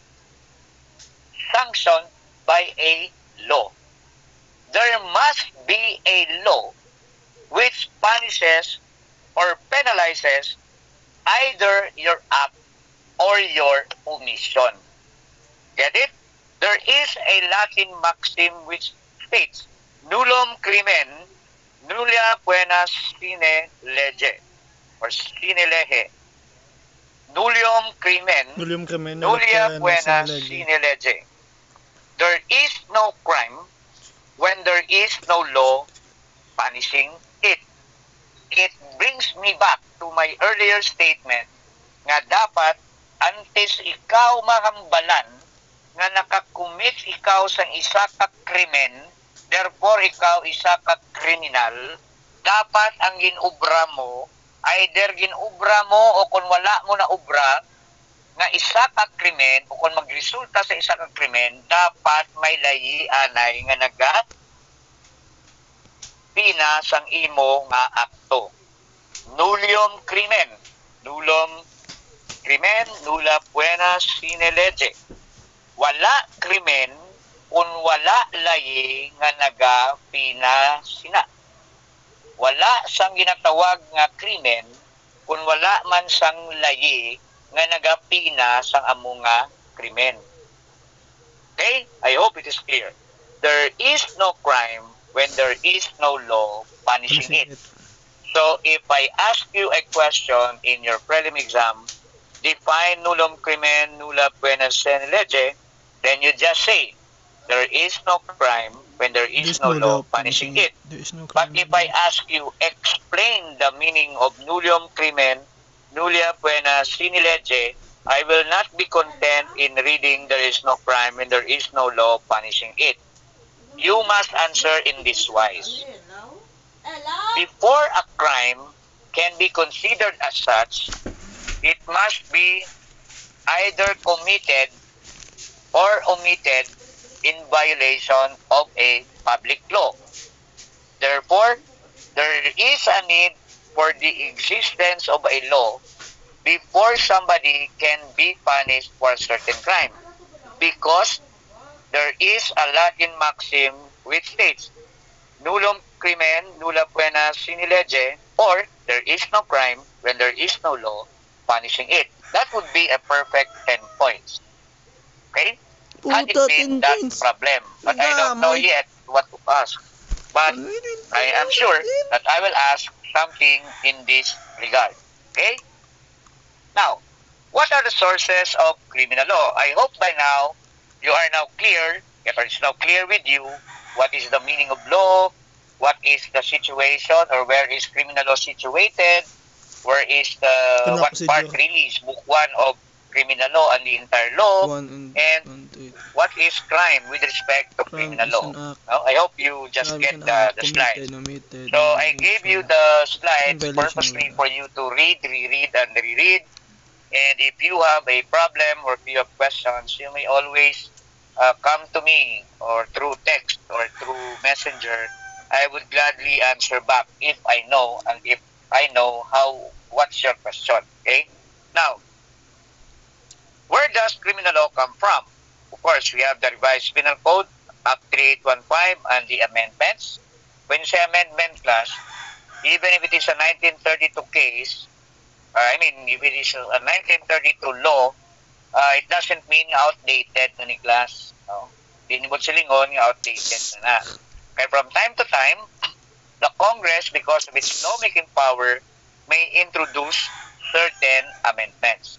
sanctioned by a law. There must be a law which punishes or penalizes either your act or your omission. Get it? There is a Latin maxim which states, nullum crimen, nulla poena sine lege, or sine lege. Nullium crimen, nulla poena sine lege. There is no crime when there is no law punishing it. It brings me back to my earlier statement nga dapat antes ikaw mahambalan nga nakakumit ikaw sa isa ka krimen, therefore ikaw isa ka kriminal, dapat ang ginubra mo, either ginubra mo o kung wala mo na ubra, nga isa ka krimen o kung magresulta sa isa ka krimen, dapat may layi anay nga naga pina sang imo nga akto. Nullium crimen, nulla poena sine lege. Wala krimen kung wala layi nga naga pina sina. Wala sang ginatawag nga krimen kung wala man sang layi nga nagapina sang amo nga krimen. Okay? I hope it is clear. There is no crime when there is no law punishing it. So, if I ask you a question in your prelim exam, define nullum crimen, nulla poena sine lege, then you just say, there is no crime when there is no law punishing it. But if I ask you, explain the meaning of nullum crimen, nulla poena sine lege, I will not be content in reading there is no crime when there is no law punishing it. You must answer in this wise. Before a crime can be considered as such, it must be either committed or omitted in violation of a public law. Therefore, there is a need for the existence of a law before somebody can be punished for a certain crime, because there is a Latin maxim which states, nullum crimen, nulla poena sine lege, or there is no crime when there is no law punishing it. That would be a perfect 10 points. Okay? Had it been that problem. But I don't know yet what to ask. But I am sure that I will ask something in this regard. Okay? Now, what are the sources of criminal law? I hope by now you are now clear, or it's now clear with you, what is the meaning of law, what is the situation, or where is criminal law situated, where is the, what part really is book 1 of criminal law and the entire law, and what is crime with respect to criminal law. Now, I hope you just get the slides. So I gave you the slides purposely for you to read, reread, and reread. And if you have a problem or if you have questions, you may always come to me or through text or through messenger. I would gladly answer back if I know, and if I know what's your question. Okay? Now, where does criminal law come from? Of course, we have the revised penal code, Act 3815, and the amendments. When you say amendment class, even if it is a 1932 case, if it is a 1932 law, it doesn't mean outdated na ni class. No? Dinibot silingon nga outdated na. Kaya from time to time, the Congress, because of its lawmaking power, may introduce certain amendments.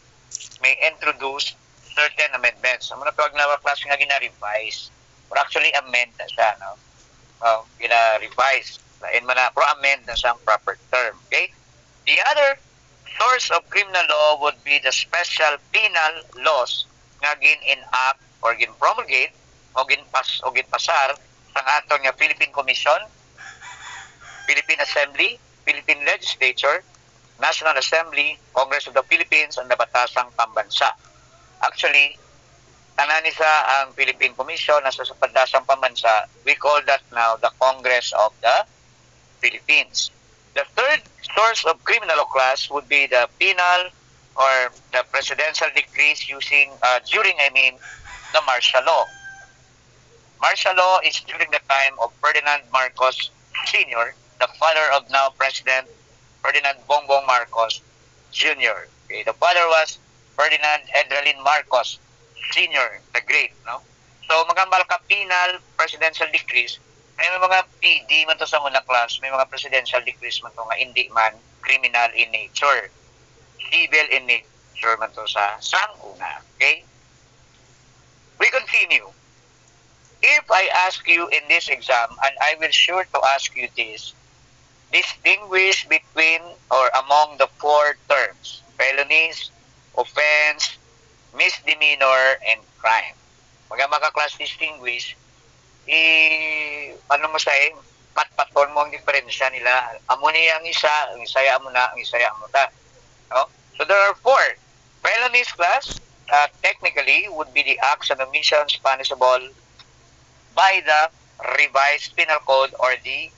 Ang mga tawag na class nga gina-revise. Or actually amend na siya, no? Gina-revise. Lain man na, pero amend na siyang proper term. Okay? The other source of criminal law would be the special penal laws nga gin-enact or gin-promulgate o ginpasar sa aton nga Philippine Commission, Philippine Assembly, Philippine Legislature, National Assembly, Congress of the Philippines, ang nabatasang pambansa. Actually, tanan isa ang Philippine Commission nasa sa padasang pambansa. We call that now the Congress of the Philippines. The third source of criminal law class would be the penal or the presidential decrees during the martial law. Martial law is during the time of Ferdinand Marcos Sr., the father of now President Ferdinand Bongbong Marcos Jr. Okay, the father was Ferdinand Edralin Marcos Sr., the Great. No? So, magambal ka penal presidential decrees, may mga PD man to sa unang class, may mga presidential decrees man to nga hindi man criminal in nature. Civil in nature man to sa una. Okay? We continue. If I ask you in this exam, and I will sure to ask you this, distinguish between or among the four terms: felonies, offense, misdemeanor, and crime. Maka-class distinguish, patpaton mo ang diferensya nila. Amo niya ang isa amo na, ang isa amo ta. No? So there are four. Felonies class, technically, would be the acts and omissions punishable by the revised penal code or the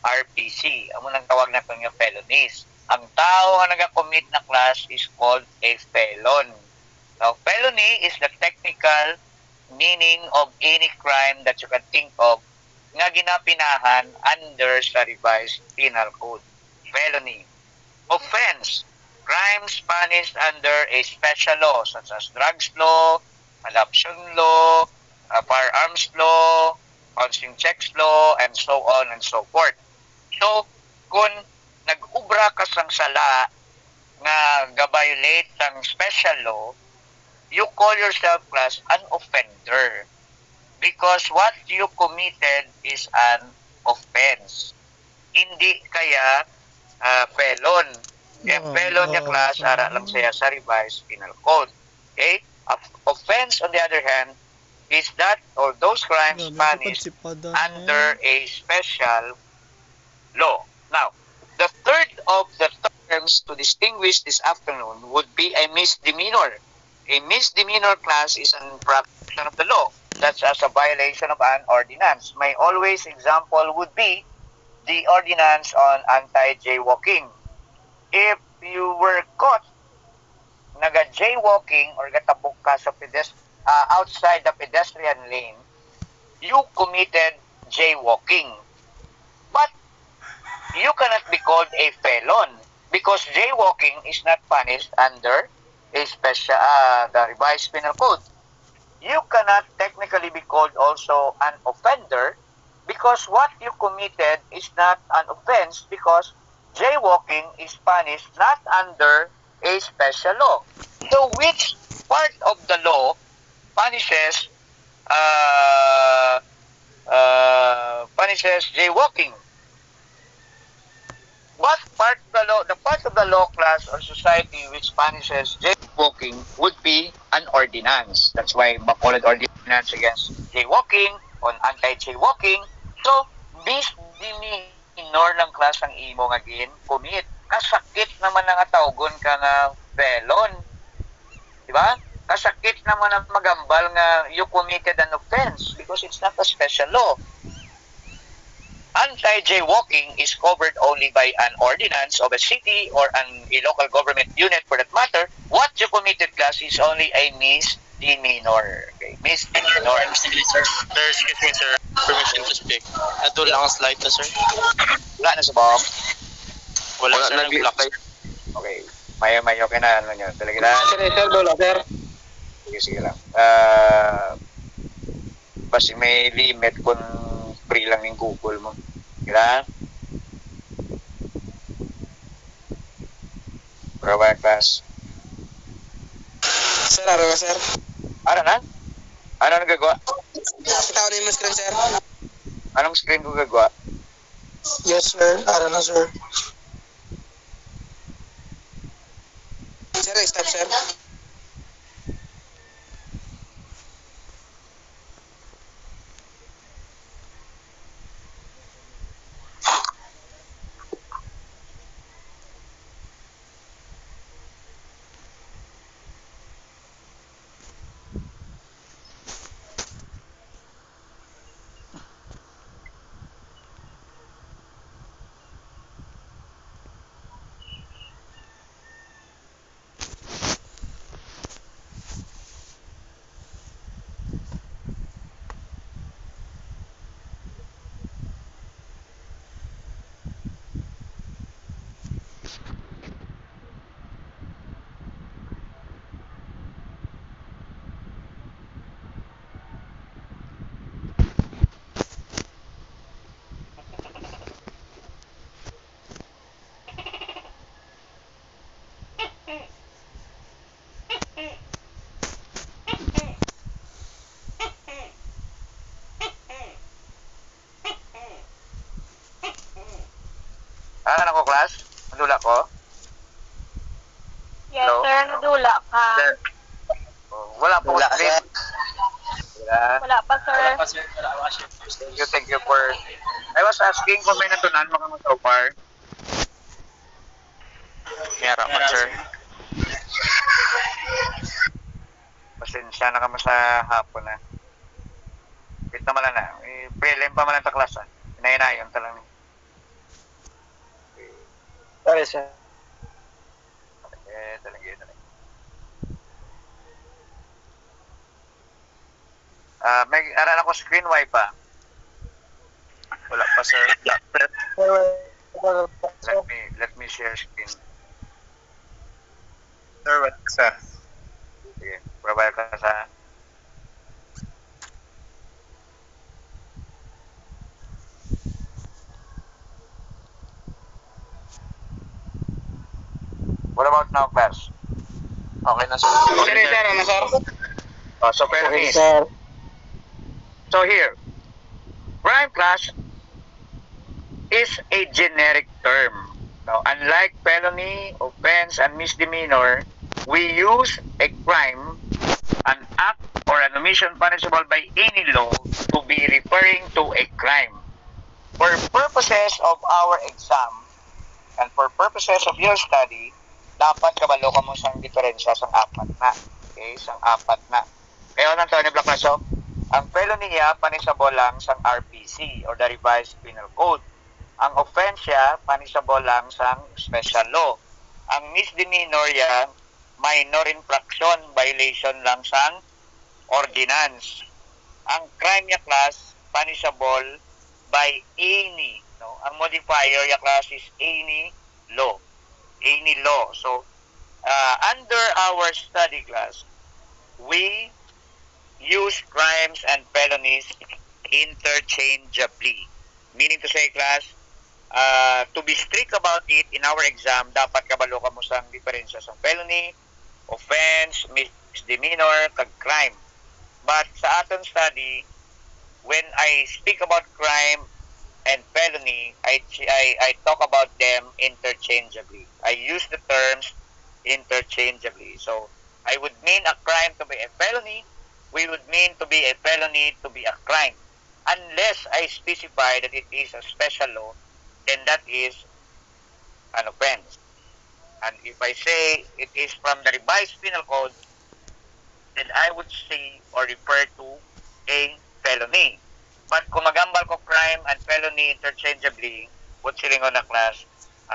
RPC. Amo nang tawag na nga felonies. Ang tao nga nag-commit na class is called a felon. Now, felony is the technical meaning of any crime that you can think of nga ginapinahan under sa revised penal code. Felony. Offense. Crimes punished under a special law such as drugs law, adoption law, firearms law, housing checks law, and so on and so forth. So, kung nag-ubra ka sang sala nga ga-violate ng special law, you call yourself class an offender because what you committed is an offense. Hindi kaya felon. Kaya felon niya class, ara lang siya sa revised penal code. Okay? Offense, on the other hand, is that or those crimes punished under a special law. Now, the third of the terms to distinguish this afternoon would be a misdemeanor. A misdemeanor class is an infraction of the law, such as a violation of an ordinance. My always example would be the ordinance on anti-jaywalking. If you were caught naga-jaywalking or gatabok ka sa outside the pedestrian lane, you committed jaywalking. But you cannot be called a felon because jaywalking is not punished under a special the revised penal code. You cannot technically be called also an offender because what you committed is not an offense because jaywalking is punished not under a special law. So which part of the law punishes jaywalking? What part of the law, the part of the law class or society which punishes jaywalking would be an ordinance. That's why we call it ordinance against jaywalking, on anti-jaywalking. So, misdemeanor ng class ang imo nga commit. Kasakit naman ang atawgon ka nga felon. Diba? Kasakit naman ang magambal nga you committed an offense because it's not a special law. Anti-jaywalking is covered only by an ordinance of a city or a local government unit for that matter. What you committed class is only a misdemeanor. Okay, misdemeanor. Sir, excuse me, sir. Permission to speak. Ito lang ang slide na, sir. Wala na sa bomb. Wala sir, na ng block. Okay. Mayo, okay na, ano nyo. Talaga na. Sir, dula, sir. Sige lang. Basta may limit kung free lang yung Google mo. Kaya? Provide class. Sir, araw ka, sir. Ano na? Ano nagagawa? Kita ko na yung screen, sir. Anong screen ko gagawa? Yes, sir. Araw na, sir. Sir, stop, sir. Ano ko, class? Nadula ko? Yes, Hello? sir. Nadula ka. Sir. Oh, wala po Wala, screen. sir. Wala pa, sir. Thank you for... I was asking kung may natunan mo kami so far. Meron man, sir. Pasensya na kami sa hapon na. Wait naman na. Prelim pa man sa class ha. Inayon talang. Sorry, sir. Talaga. May aral ako screen wipe pa. Wala pa, sir. Let me share screen. Sir, wala, sir. Sige, provide ka sa... What about now, class? Okay na, sir. Sir, ano, sir? So, pero Okay, sir. So here, crime class is a generic term. Now, unlike felony, offense, and misdemeanor, we use a crime, an act, or an omission punishable by any law to be referring to a crime. For purposes of our exam and for purposes of your study, dapat kabalo ka mo sang diferensya sang apat na. Okay, sang apat na. Kaya nang tayo ni Black Lasso, ang felony niya panisable lang sang RPC or the Revised Penal Code. Ang offense niya panisable lang sang special law. Ang misdemeanor niya minor infraction violation lang sang ordinance. Ang crime niya class punishable by any, no? Ang modifier niya class is any law. Any law. So under our study class, we use crimes and felonies interchangeably. Meaning to say, class, to be strict about it in our exam, dapat kabalo ka mo sang diferensya sa felony, offense, misdemeanor, kag crime. But sa aton study, when I speak about crime and felony, I talk about them interchangeably. I use the terms interchangeably. So, I would mean a crime to be a felony, we would mean to be a felony to be a crime. Unless I specify that it is a special law, then that is an offense. And if I say it is from the Revised Penal Code, then I would say or refer to a felony. But kung magambal ko crime and felony interchangeably, what siling ko na class,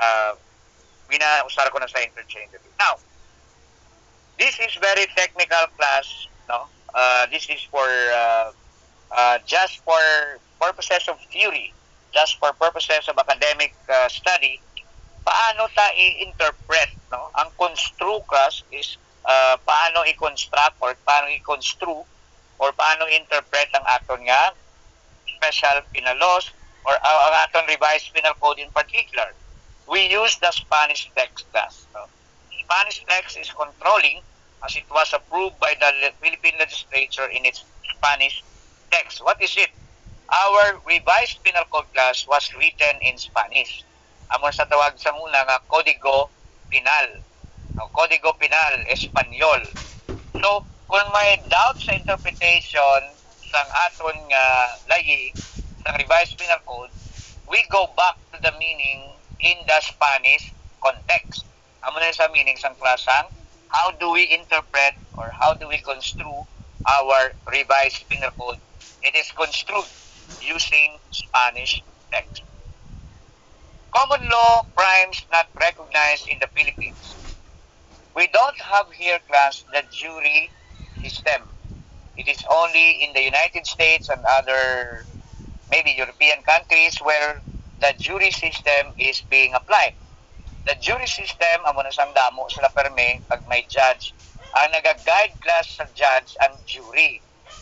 usar ko na sa interchangeably. Now, this is very technical class, no? This is for just for purposes of theory, just for purposes of academic study. Paano ta i-interpret, no? Ang construe class is paano i-construct or paano i-construe or paano interpret ang aton nga special penal laws or ang aton revised penal code in particular. We use the Spanish text class. So, Spanish text is controlling as it was approved by the Philippine legislature in its Spanish text. What is it? Our revised penal code class was written in Spanish. Amon sa tawag sa muna nga Código Penal. Código Penal Espanyol. So, kung may doubt sa interpretation sang aton nga layi sa revised penal code, we go back to the meaning in the Spanish context. Amo na sa meaning sang klasang how do we interpret or how do we construe our revised penal code? It is construed using Spanish text. Common law crimes not recognized in the Philippines. We don't have here, class, the jury system. It is only in the United States and other maybe European countries where the jury system is being applied. The jury system, amo na sang damo sila perme pag may judge. Ang naga-guide class sa judge ang jury.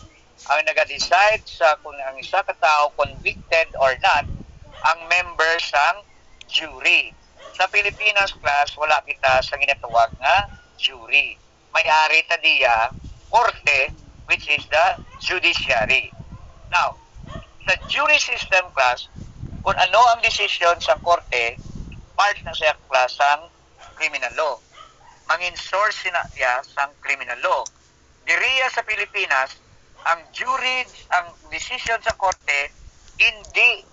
Ang naga-decide sa kung ang isa ka tao convicted or not, ang members ng jury. Sa Pilipinas, class, wala kita sa ginatawag nga jury. May-ari ta diya, korte, which is the judiciary. Now, sa jury system, class, kung ano ang desisyon sa korte, part na siya class ang criminal law. Mangin-source siya sa criminal law. Diriya sa Pilipinas, ang jury, ang desisyon sa korte, hindi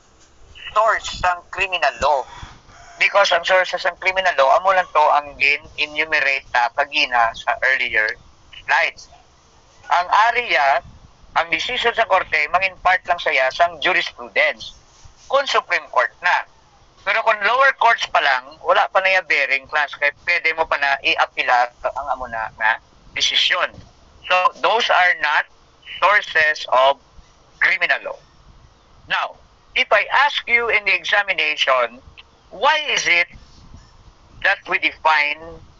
source sa criminal law. Because ang sources ng criminal law, amo lang to ang gin-enumerate na kagina sa earlier slides. Ang area, ang decision sa korte, mangin part lang saya sa jurisprudence. Kung Supreme Court na. Pero kung lower courts pa lang, wala pa na yung bearing class, kaya pwede mo pa na i-appeal ang amo na decision. So, those are not sources of criminal law. Now, if I ask you in the examination, why is it that we define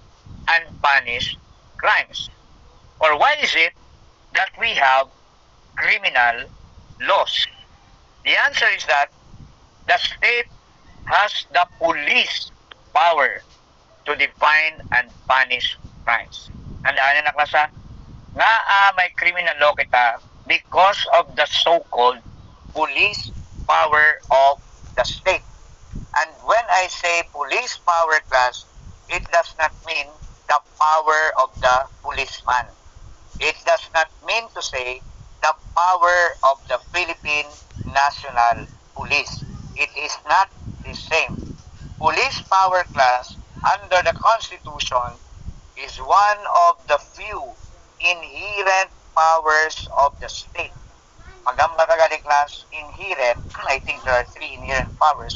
and punish crimes? Or why is it that we have criminal laws? The answer is that the state has the police power to define and punish crimes. And ano na klasa? Nga may criminal law kita because of the so-called police power of the state. And when I say police power, class, it does not mean the power of the policeman. It does not mean to say the power of the Philippine National Police. It is not the same. Police power, class, under the Constitution, is one of the few inherent powers of the state. Magamba kagali, class, inherent, I think there are 3 inherent powers.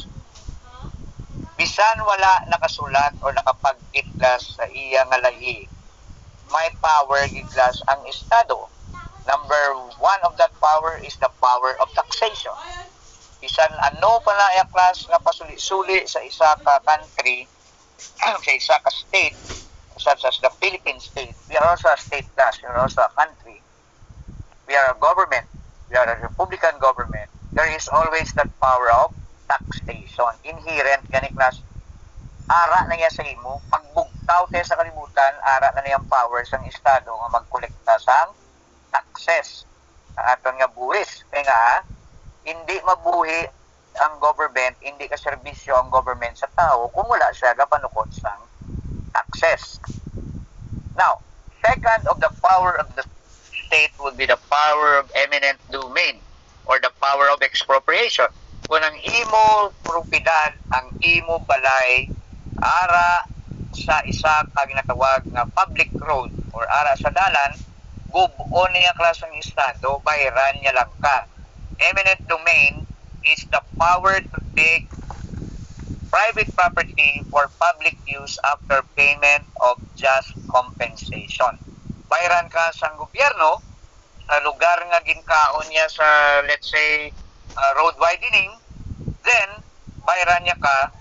Bisan wala nakasulat o nakapag-itlas sa iya nga lahi, may power gitlas ang Estado. Number 1 of that power is the power of taxation. Bisan ano pa na iya class nga pasuli-suli sa isa ka country, sa isa ka state, such as the Philippine state. We are also a state class, we are also a country. We are a government, we are a republican government. There is always that power of taxation. Inherent gani class. Ara na niya sa imo, pagbugtaw tayo sa kalibutan, ara na niyang powers ng Estado nga magkolekta sa taxes sa aton nga buwis. Kaya nga, hindi mabuhi ang government, hindi ka serbisyo ang government sa tao kung wala siya gapanukot sa taxes. Now, second of the power of the state would be the power of eminent domain or the power of expropriation. Kung ang imo propiedad, ang imo balay, ara sa isa ka ginatawag nga public road or ara sa dalan, gubuon niya klaseng Estado, bayaran niya lang ka. Eminent domain is the power to take private property for public use after payment of just compensation. Bayaran ka sa gobyerno, sa lugar nga ginkaon niya sa, let's say, road widening, then bayaran niya ka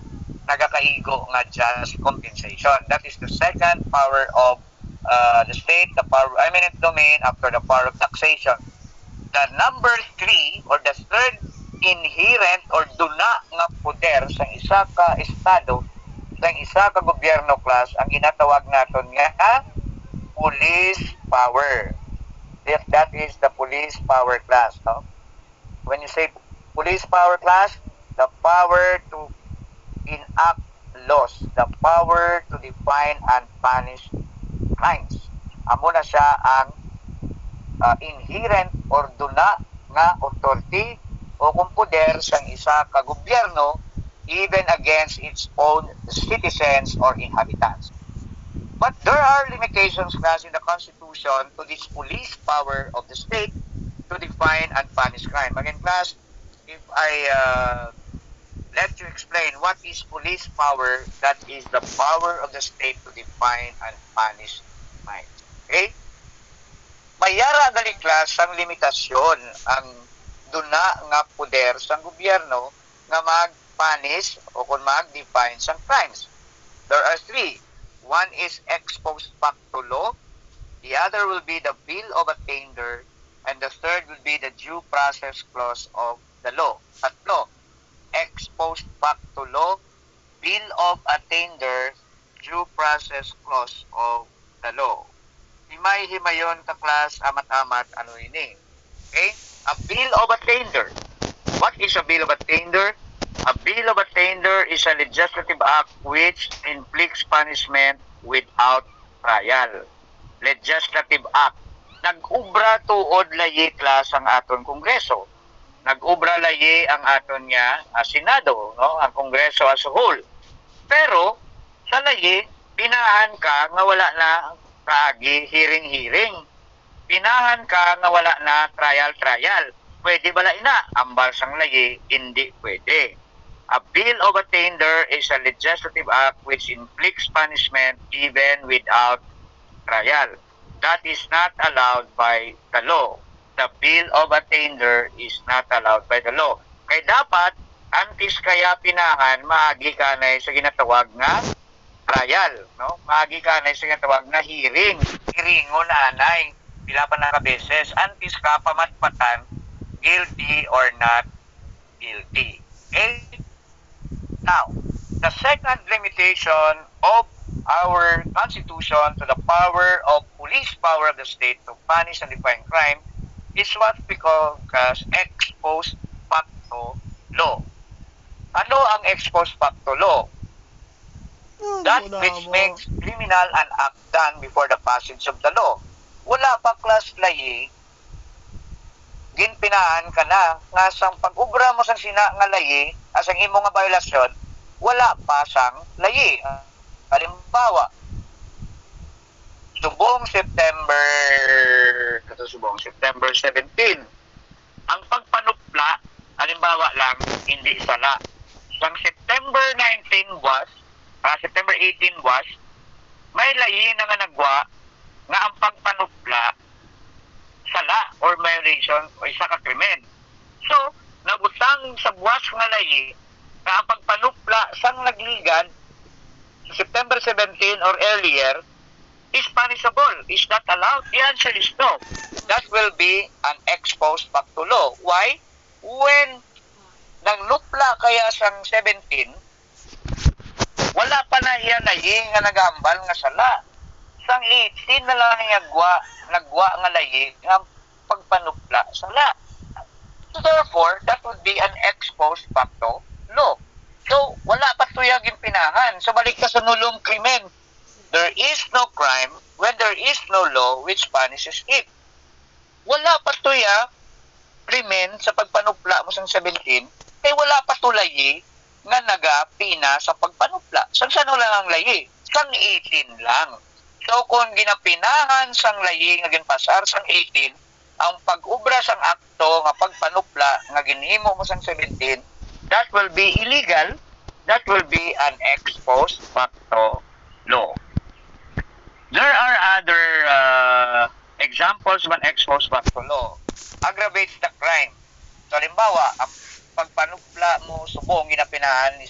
nagakaigo nga just compensation. That is the second power of the state, the power of eminent domain after the power of taxation. The number 3 or the third inherent or duna nga poder sa isa ka estado, sa isa ka gobyerno class, ang ginatawag naton nga police power. If that is the police power class, no? When you say police power class, the power to enact laws, the power to define and punish crimes. Amo na siya ang inherent or duna nga authority o kung poder sa isa ka gobyerno even against its own citizens or inhabitants. But there are limitations class in the Constitution to this police power of the state to define and punish crime. Again class, if I let you explain what is police power, that is the power of the state to define and punish crime. Okay? Mayara gali class ang limitasyon ang duna nga poder sa gobyerno nga mag-punish o kung mag-define sa crimes. There are 3. One is ex post facto law, the other will be the bill of attainder, and the third will be the due process clause of the law. Tatlo, ex post facto law, bill of attainder, due process clause of the law. Himay-himayon ka class, amat-amat, ano ini. Okay? A bill of attainder. What is a bill of attainder? A bill of attainder is a legislative act which inflicts punishment without trial. Legislative act. Nag-ubra tuod layi class ang aton Kongreso. Nag-ubra layi ang aton nga Senado, no? Ang Kongreso as a whole. Pero sa layi, pinahan ka nga wala na kaagi hearing-hearing. Pinahan ka nga wala na trial-trial. Pwede bala ina? Ambal sang layi, hindi pwede. A bill of attainder is a legislative act which inflicts punishment even without trial. That is not allowed by the law. The bill of attainder is not allowed by the law. Kaya dapat, antes kaya pinahan, maagi ka na sa ginatawag nga trial, no? Maagi ka na sa ginatawag na hearing. Hearingon anay, pila pa na kabeses, antes ka pamatpatan, guilty or not guilty. Okay? Now, the second limitation of our Constitution to the power of police power of the state to punish and define crime is what we call as ex post facto law. Ano ang ex post facto law? That which makes criminal an act done before the passage of the law. Wala pa class layi, ginpinahan ka na nga sang pag-ubra mo sang sina nga layi, asang imo nga violasyon, wala pa sang layi. Halimbawa, subong September 17, ang pagpanupla, halimbawa lang, hindi sala. Sang September 18 was, may layi na nga nagwa nga ang pagpanupla sala or violation o isa ka krimen. So, nabutang sa buwas nga layi na ang pagpanupla sang nagligan September 17 or earlier is punishable. Is that allowed? The answer is no. That will be an ex post facto law. Why? When nangnupla kaya sang 17, wala pa na iya layi nga nagambal nga sala. Sang 18 na lang nagwa nga layi nga pagpanupla sala. So therefore, that would be an ex post facto law. So, wala pa tuyag yung pinahan. So, balik ka sa nulong krimen. There is no crime when there is no law which punishes it. Wala pa tuya krimen sa pagpanupla mo sang 17, kay wala pa tulayi nga nagapina sa pagpanupla. Sang sano lang ang layi? Sang 18 lang. So, kung ginapinahan sang layi nga ginpasar sang 18, ang pag-ubra sang akto nga pagpanupla nga ginhimo mo sang 17, that will be illegal. That will be an ex post facto law. There are other examples of an ex post facto law. Aggravates the crime. So, halimbawa, ang pagpanupla mo subong ginapinahan isa lang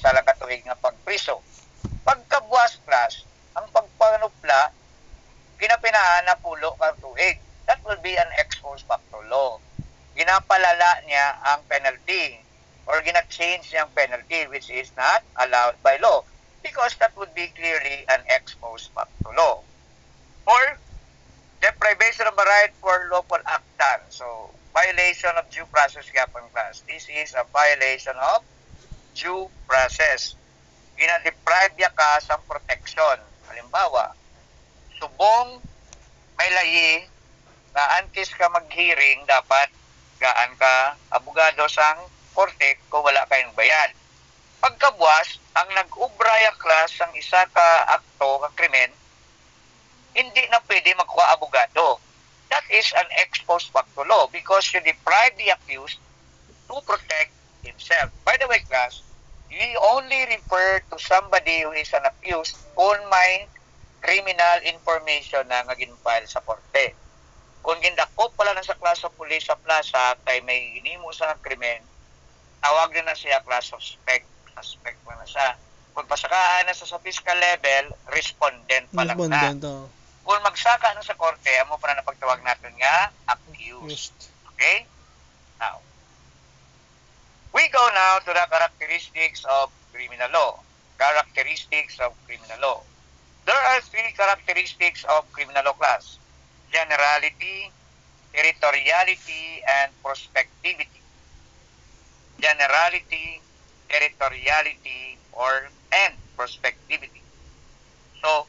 tuig nga pagpriso. Pagkabuas class, ang pagpanupla, ginapinaan na pulo ka tuig. That will be an ex post facto law. Ginapalala niya ang penalty or gina-change niyang penalty which is not allowed by law because that would be clearly an ex post facto law. Or deprivation of a right for lawful act done. So, violation of due process gapon class. This is a violation of due process. Gina-deprive ya ka sa protection. Halimbawa, subong may layi na antes ka mag-hearing, dapat gaan ka abogado sang korte kung wala kayong bayad. Pagkabuas, ang nag-ubraya class sang isa ka akto, ka krimen, hindi na pwede magkuha abogado. That is an ex post facto law because you deprive the accused to protect himself. By the way, class, we only refer to somebody who is an accused kung may criminal information na naging-file sa korte. Kung gindakop pala na sa class of police sa plaza kay may inimo sa krimen, tawag din na siya class of suspect. Suspect pa na siya. Kung pasakaan na sa fiscal level, respondent pa lang na. Kung magsaka na sa korte, amo pa na napagtawag natin nga, accused. Okay? Now, we go now to the characteristics of criminal law. Characteristics of criminal law. There are three characteristics of criminal law class: generality, territoriality, and prospectivity. Generality, territoriality, and prospectivity. So,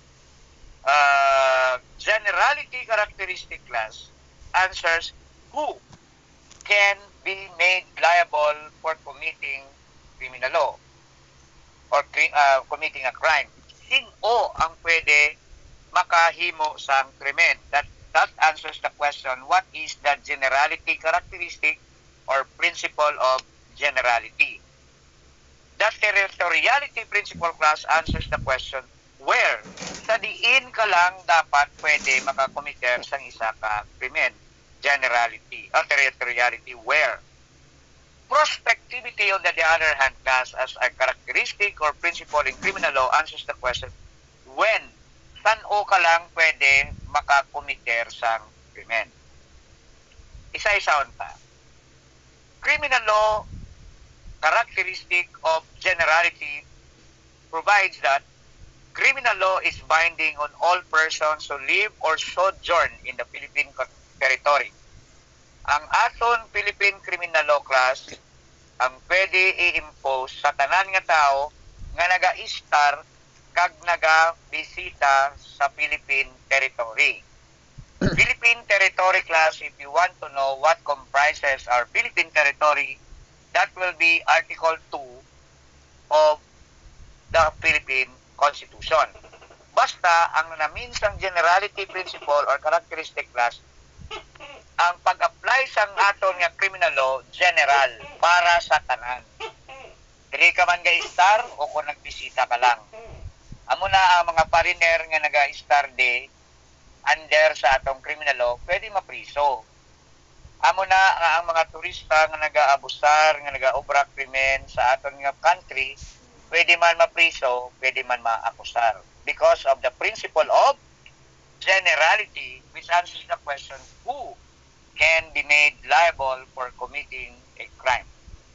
generality characteristic class answers who can be made liable for committing criminal law or committing a crime. Sino ang pwede makahimo sa krimen? That answers the question, what is the generality characteristic or principle of generality? The territoriality principle class answers the question, where? Sa diin ka lang dapat pwede makakomiter sa isa ka krimen. Generality or territoriality, where? Prospectivity, on the other hand, class, as a characteristic or principle in criminal law, answers the question, when? Saan o ka lang pwede makakomiter sa krimen? Isa-isaon pa. Criminal law characteristic of generality provides that criminal law is binding on all persons who live or sojourn in the Philippine territory. Ang aton Philippine criminal law class ang pwede i-impose sa tanan nga tao nga naga-istar kag naga-bisita sa Philippine territory. Philippine territory class, if you want to know what comprises our Philippine territory, that will be Article 2 of the Philippine Constitution. Basta, ang naminsang generality principle or characteristic class, ang pag-apply sa aton nga criminal law, general, para sa tanan. Dili ka man ga-star o kung nagbisita ka lang. Amo na ang mga foreigner nga naga-star de under sa atong criminal law, pwede mapriso. Amo na ang mga turista nga naga-abusar, nga naga-obra krimen sa aton nga country, pwede man mapriso, pwede man maakusar. Because of the principle of generality, which answers the question, who can be made liable for committing a crime?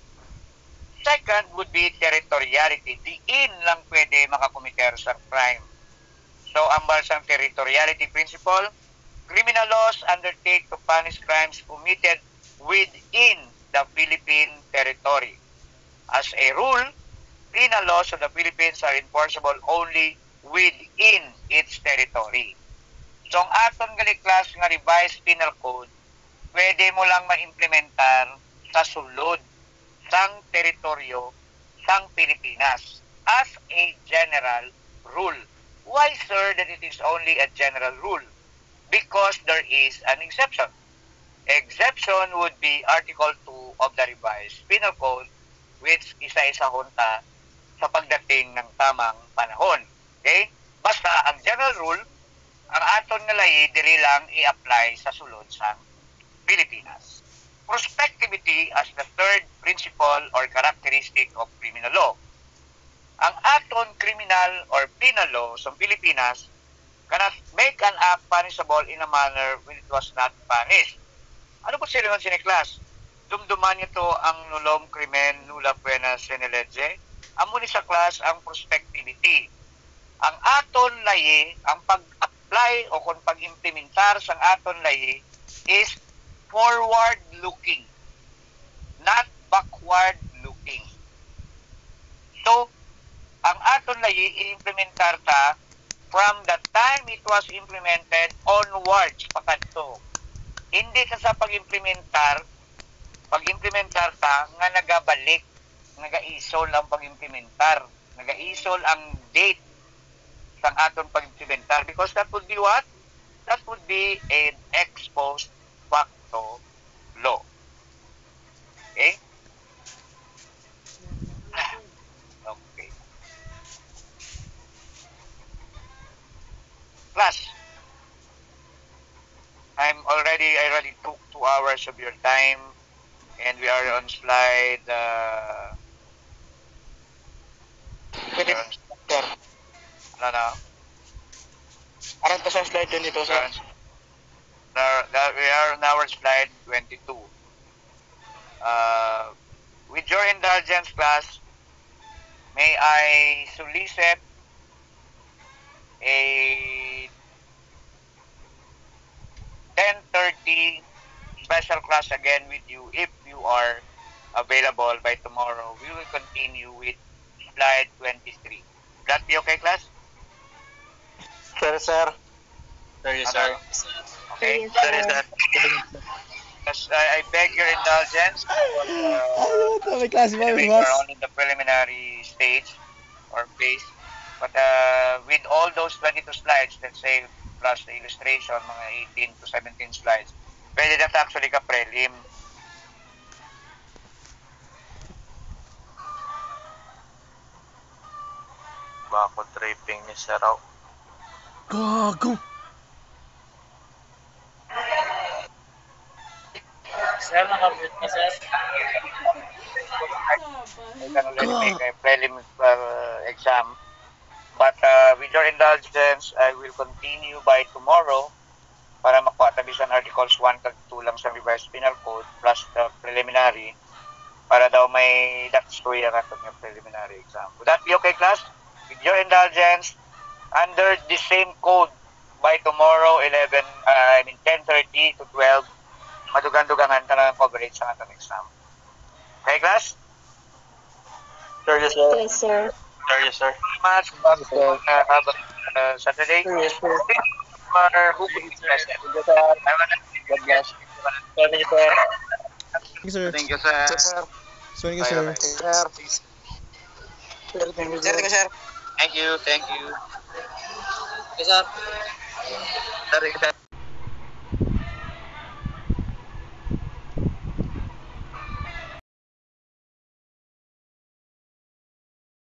Second would be territoriality. Diin lang pwede makakomiter sa crime. So, ang barsang territoriality principle, criminal laws undertake to punish crimes committed within the Philippine territory. As a rule, penal laws of the Philippines are enforceable only within its territory. So, ang aton gali class nga revised penal code, pwede mo lang ma-implementar sa sulod sang teritoryo sang Pilipinas as a general rule. Why, sir, that it is only a general rule? Because there is an exception. Exception would be Article 2 of the revised penal code, which isa-isa hunta sa pagdating ng tamang panahon. Okay? Basta, ang general rule, ang aton nga lahi, dili lang i-apply sa sulod sang Pilipinas. Prospectivity as the third principle or characteristic of criminal law. ang aton criminal or penal law sa Pilipinas cannot make an act punishable in a manner when it was not punished. Ano po sila ng siniklas? Dumduman nito ang nulong krimen nula pwena sineledge. Amo ni sa class ang prospectivity. Ang aton layi, ang pag-apply o kung pag-implementar sa aton layi is forward-looking, not backward-looking. So, ang aton layi i-implementar ta from the time it was implemented onwards pakadto. Hindi ka sa pag-implementar ta nga nagabalik, nagaisol ang pag-implementar, nagaisol ang date sang aton pag-implementar because that would be what? That would be an ex post facto law. Okay? Okay. Class, I already took 2 hours of your time and we are on slide Pwede, sir. ano? Aran pa sa slide 22, sir. We are on our slide 22. With your indulgence, class, may I solicit a 10:30 special class again with you if you are available by tomorrow. We will continue with slide 23. Would that be okay, class? Sir, sir. Sir, yes, sir. Okay? Yes, sir. Yes, I beg your indulgence. May klase ba, Anyway, boss? we're only in the preliminary stage or phase. But with all those 22 slides, let's say, plus the illustration, mga 18 to 17 slides, pwede na actually ka prelim. Bako tripping ni Sir Raw. Gago! Sir, nakamute na, sir. I can already make a prelim exam. But with your indulgence, I will continue by tomorrow para makuha tabisan Articles 1 kag 2 lang sa revised penal code plus the preliminary para daw may dakstoy ang atong preliminary exam. Would that be okay, class? With your indulgence, under the same code by tomorrow 10:30 to 12, madugan-dugangan ka ng coverage sa atong exam. Okay, class? Sir, yes, sir. Yes, sir. Sir, yes, sir. Much have a Saturday. Yes, sir. Who could be present? I want to God bless. Thank you, sir. Thank you, sir. Thank you, sir. Yes, sir. Thank you, sir. Sir. Sir, thank you, sir. Thank you. Yes, sir. Sir.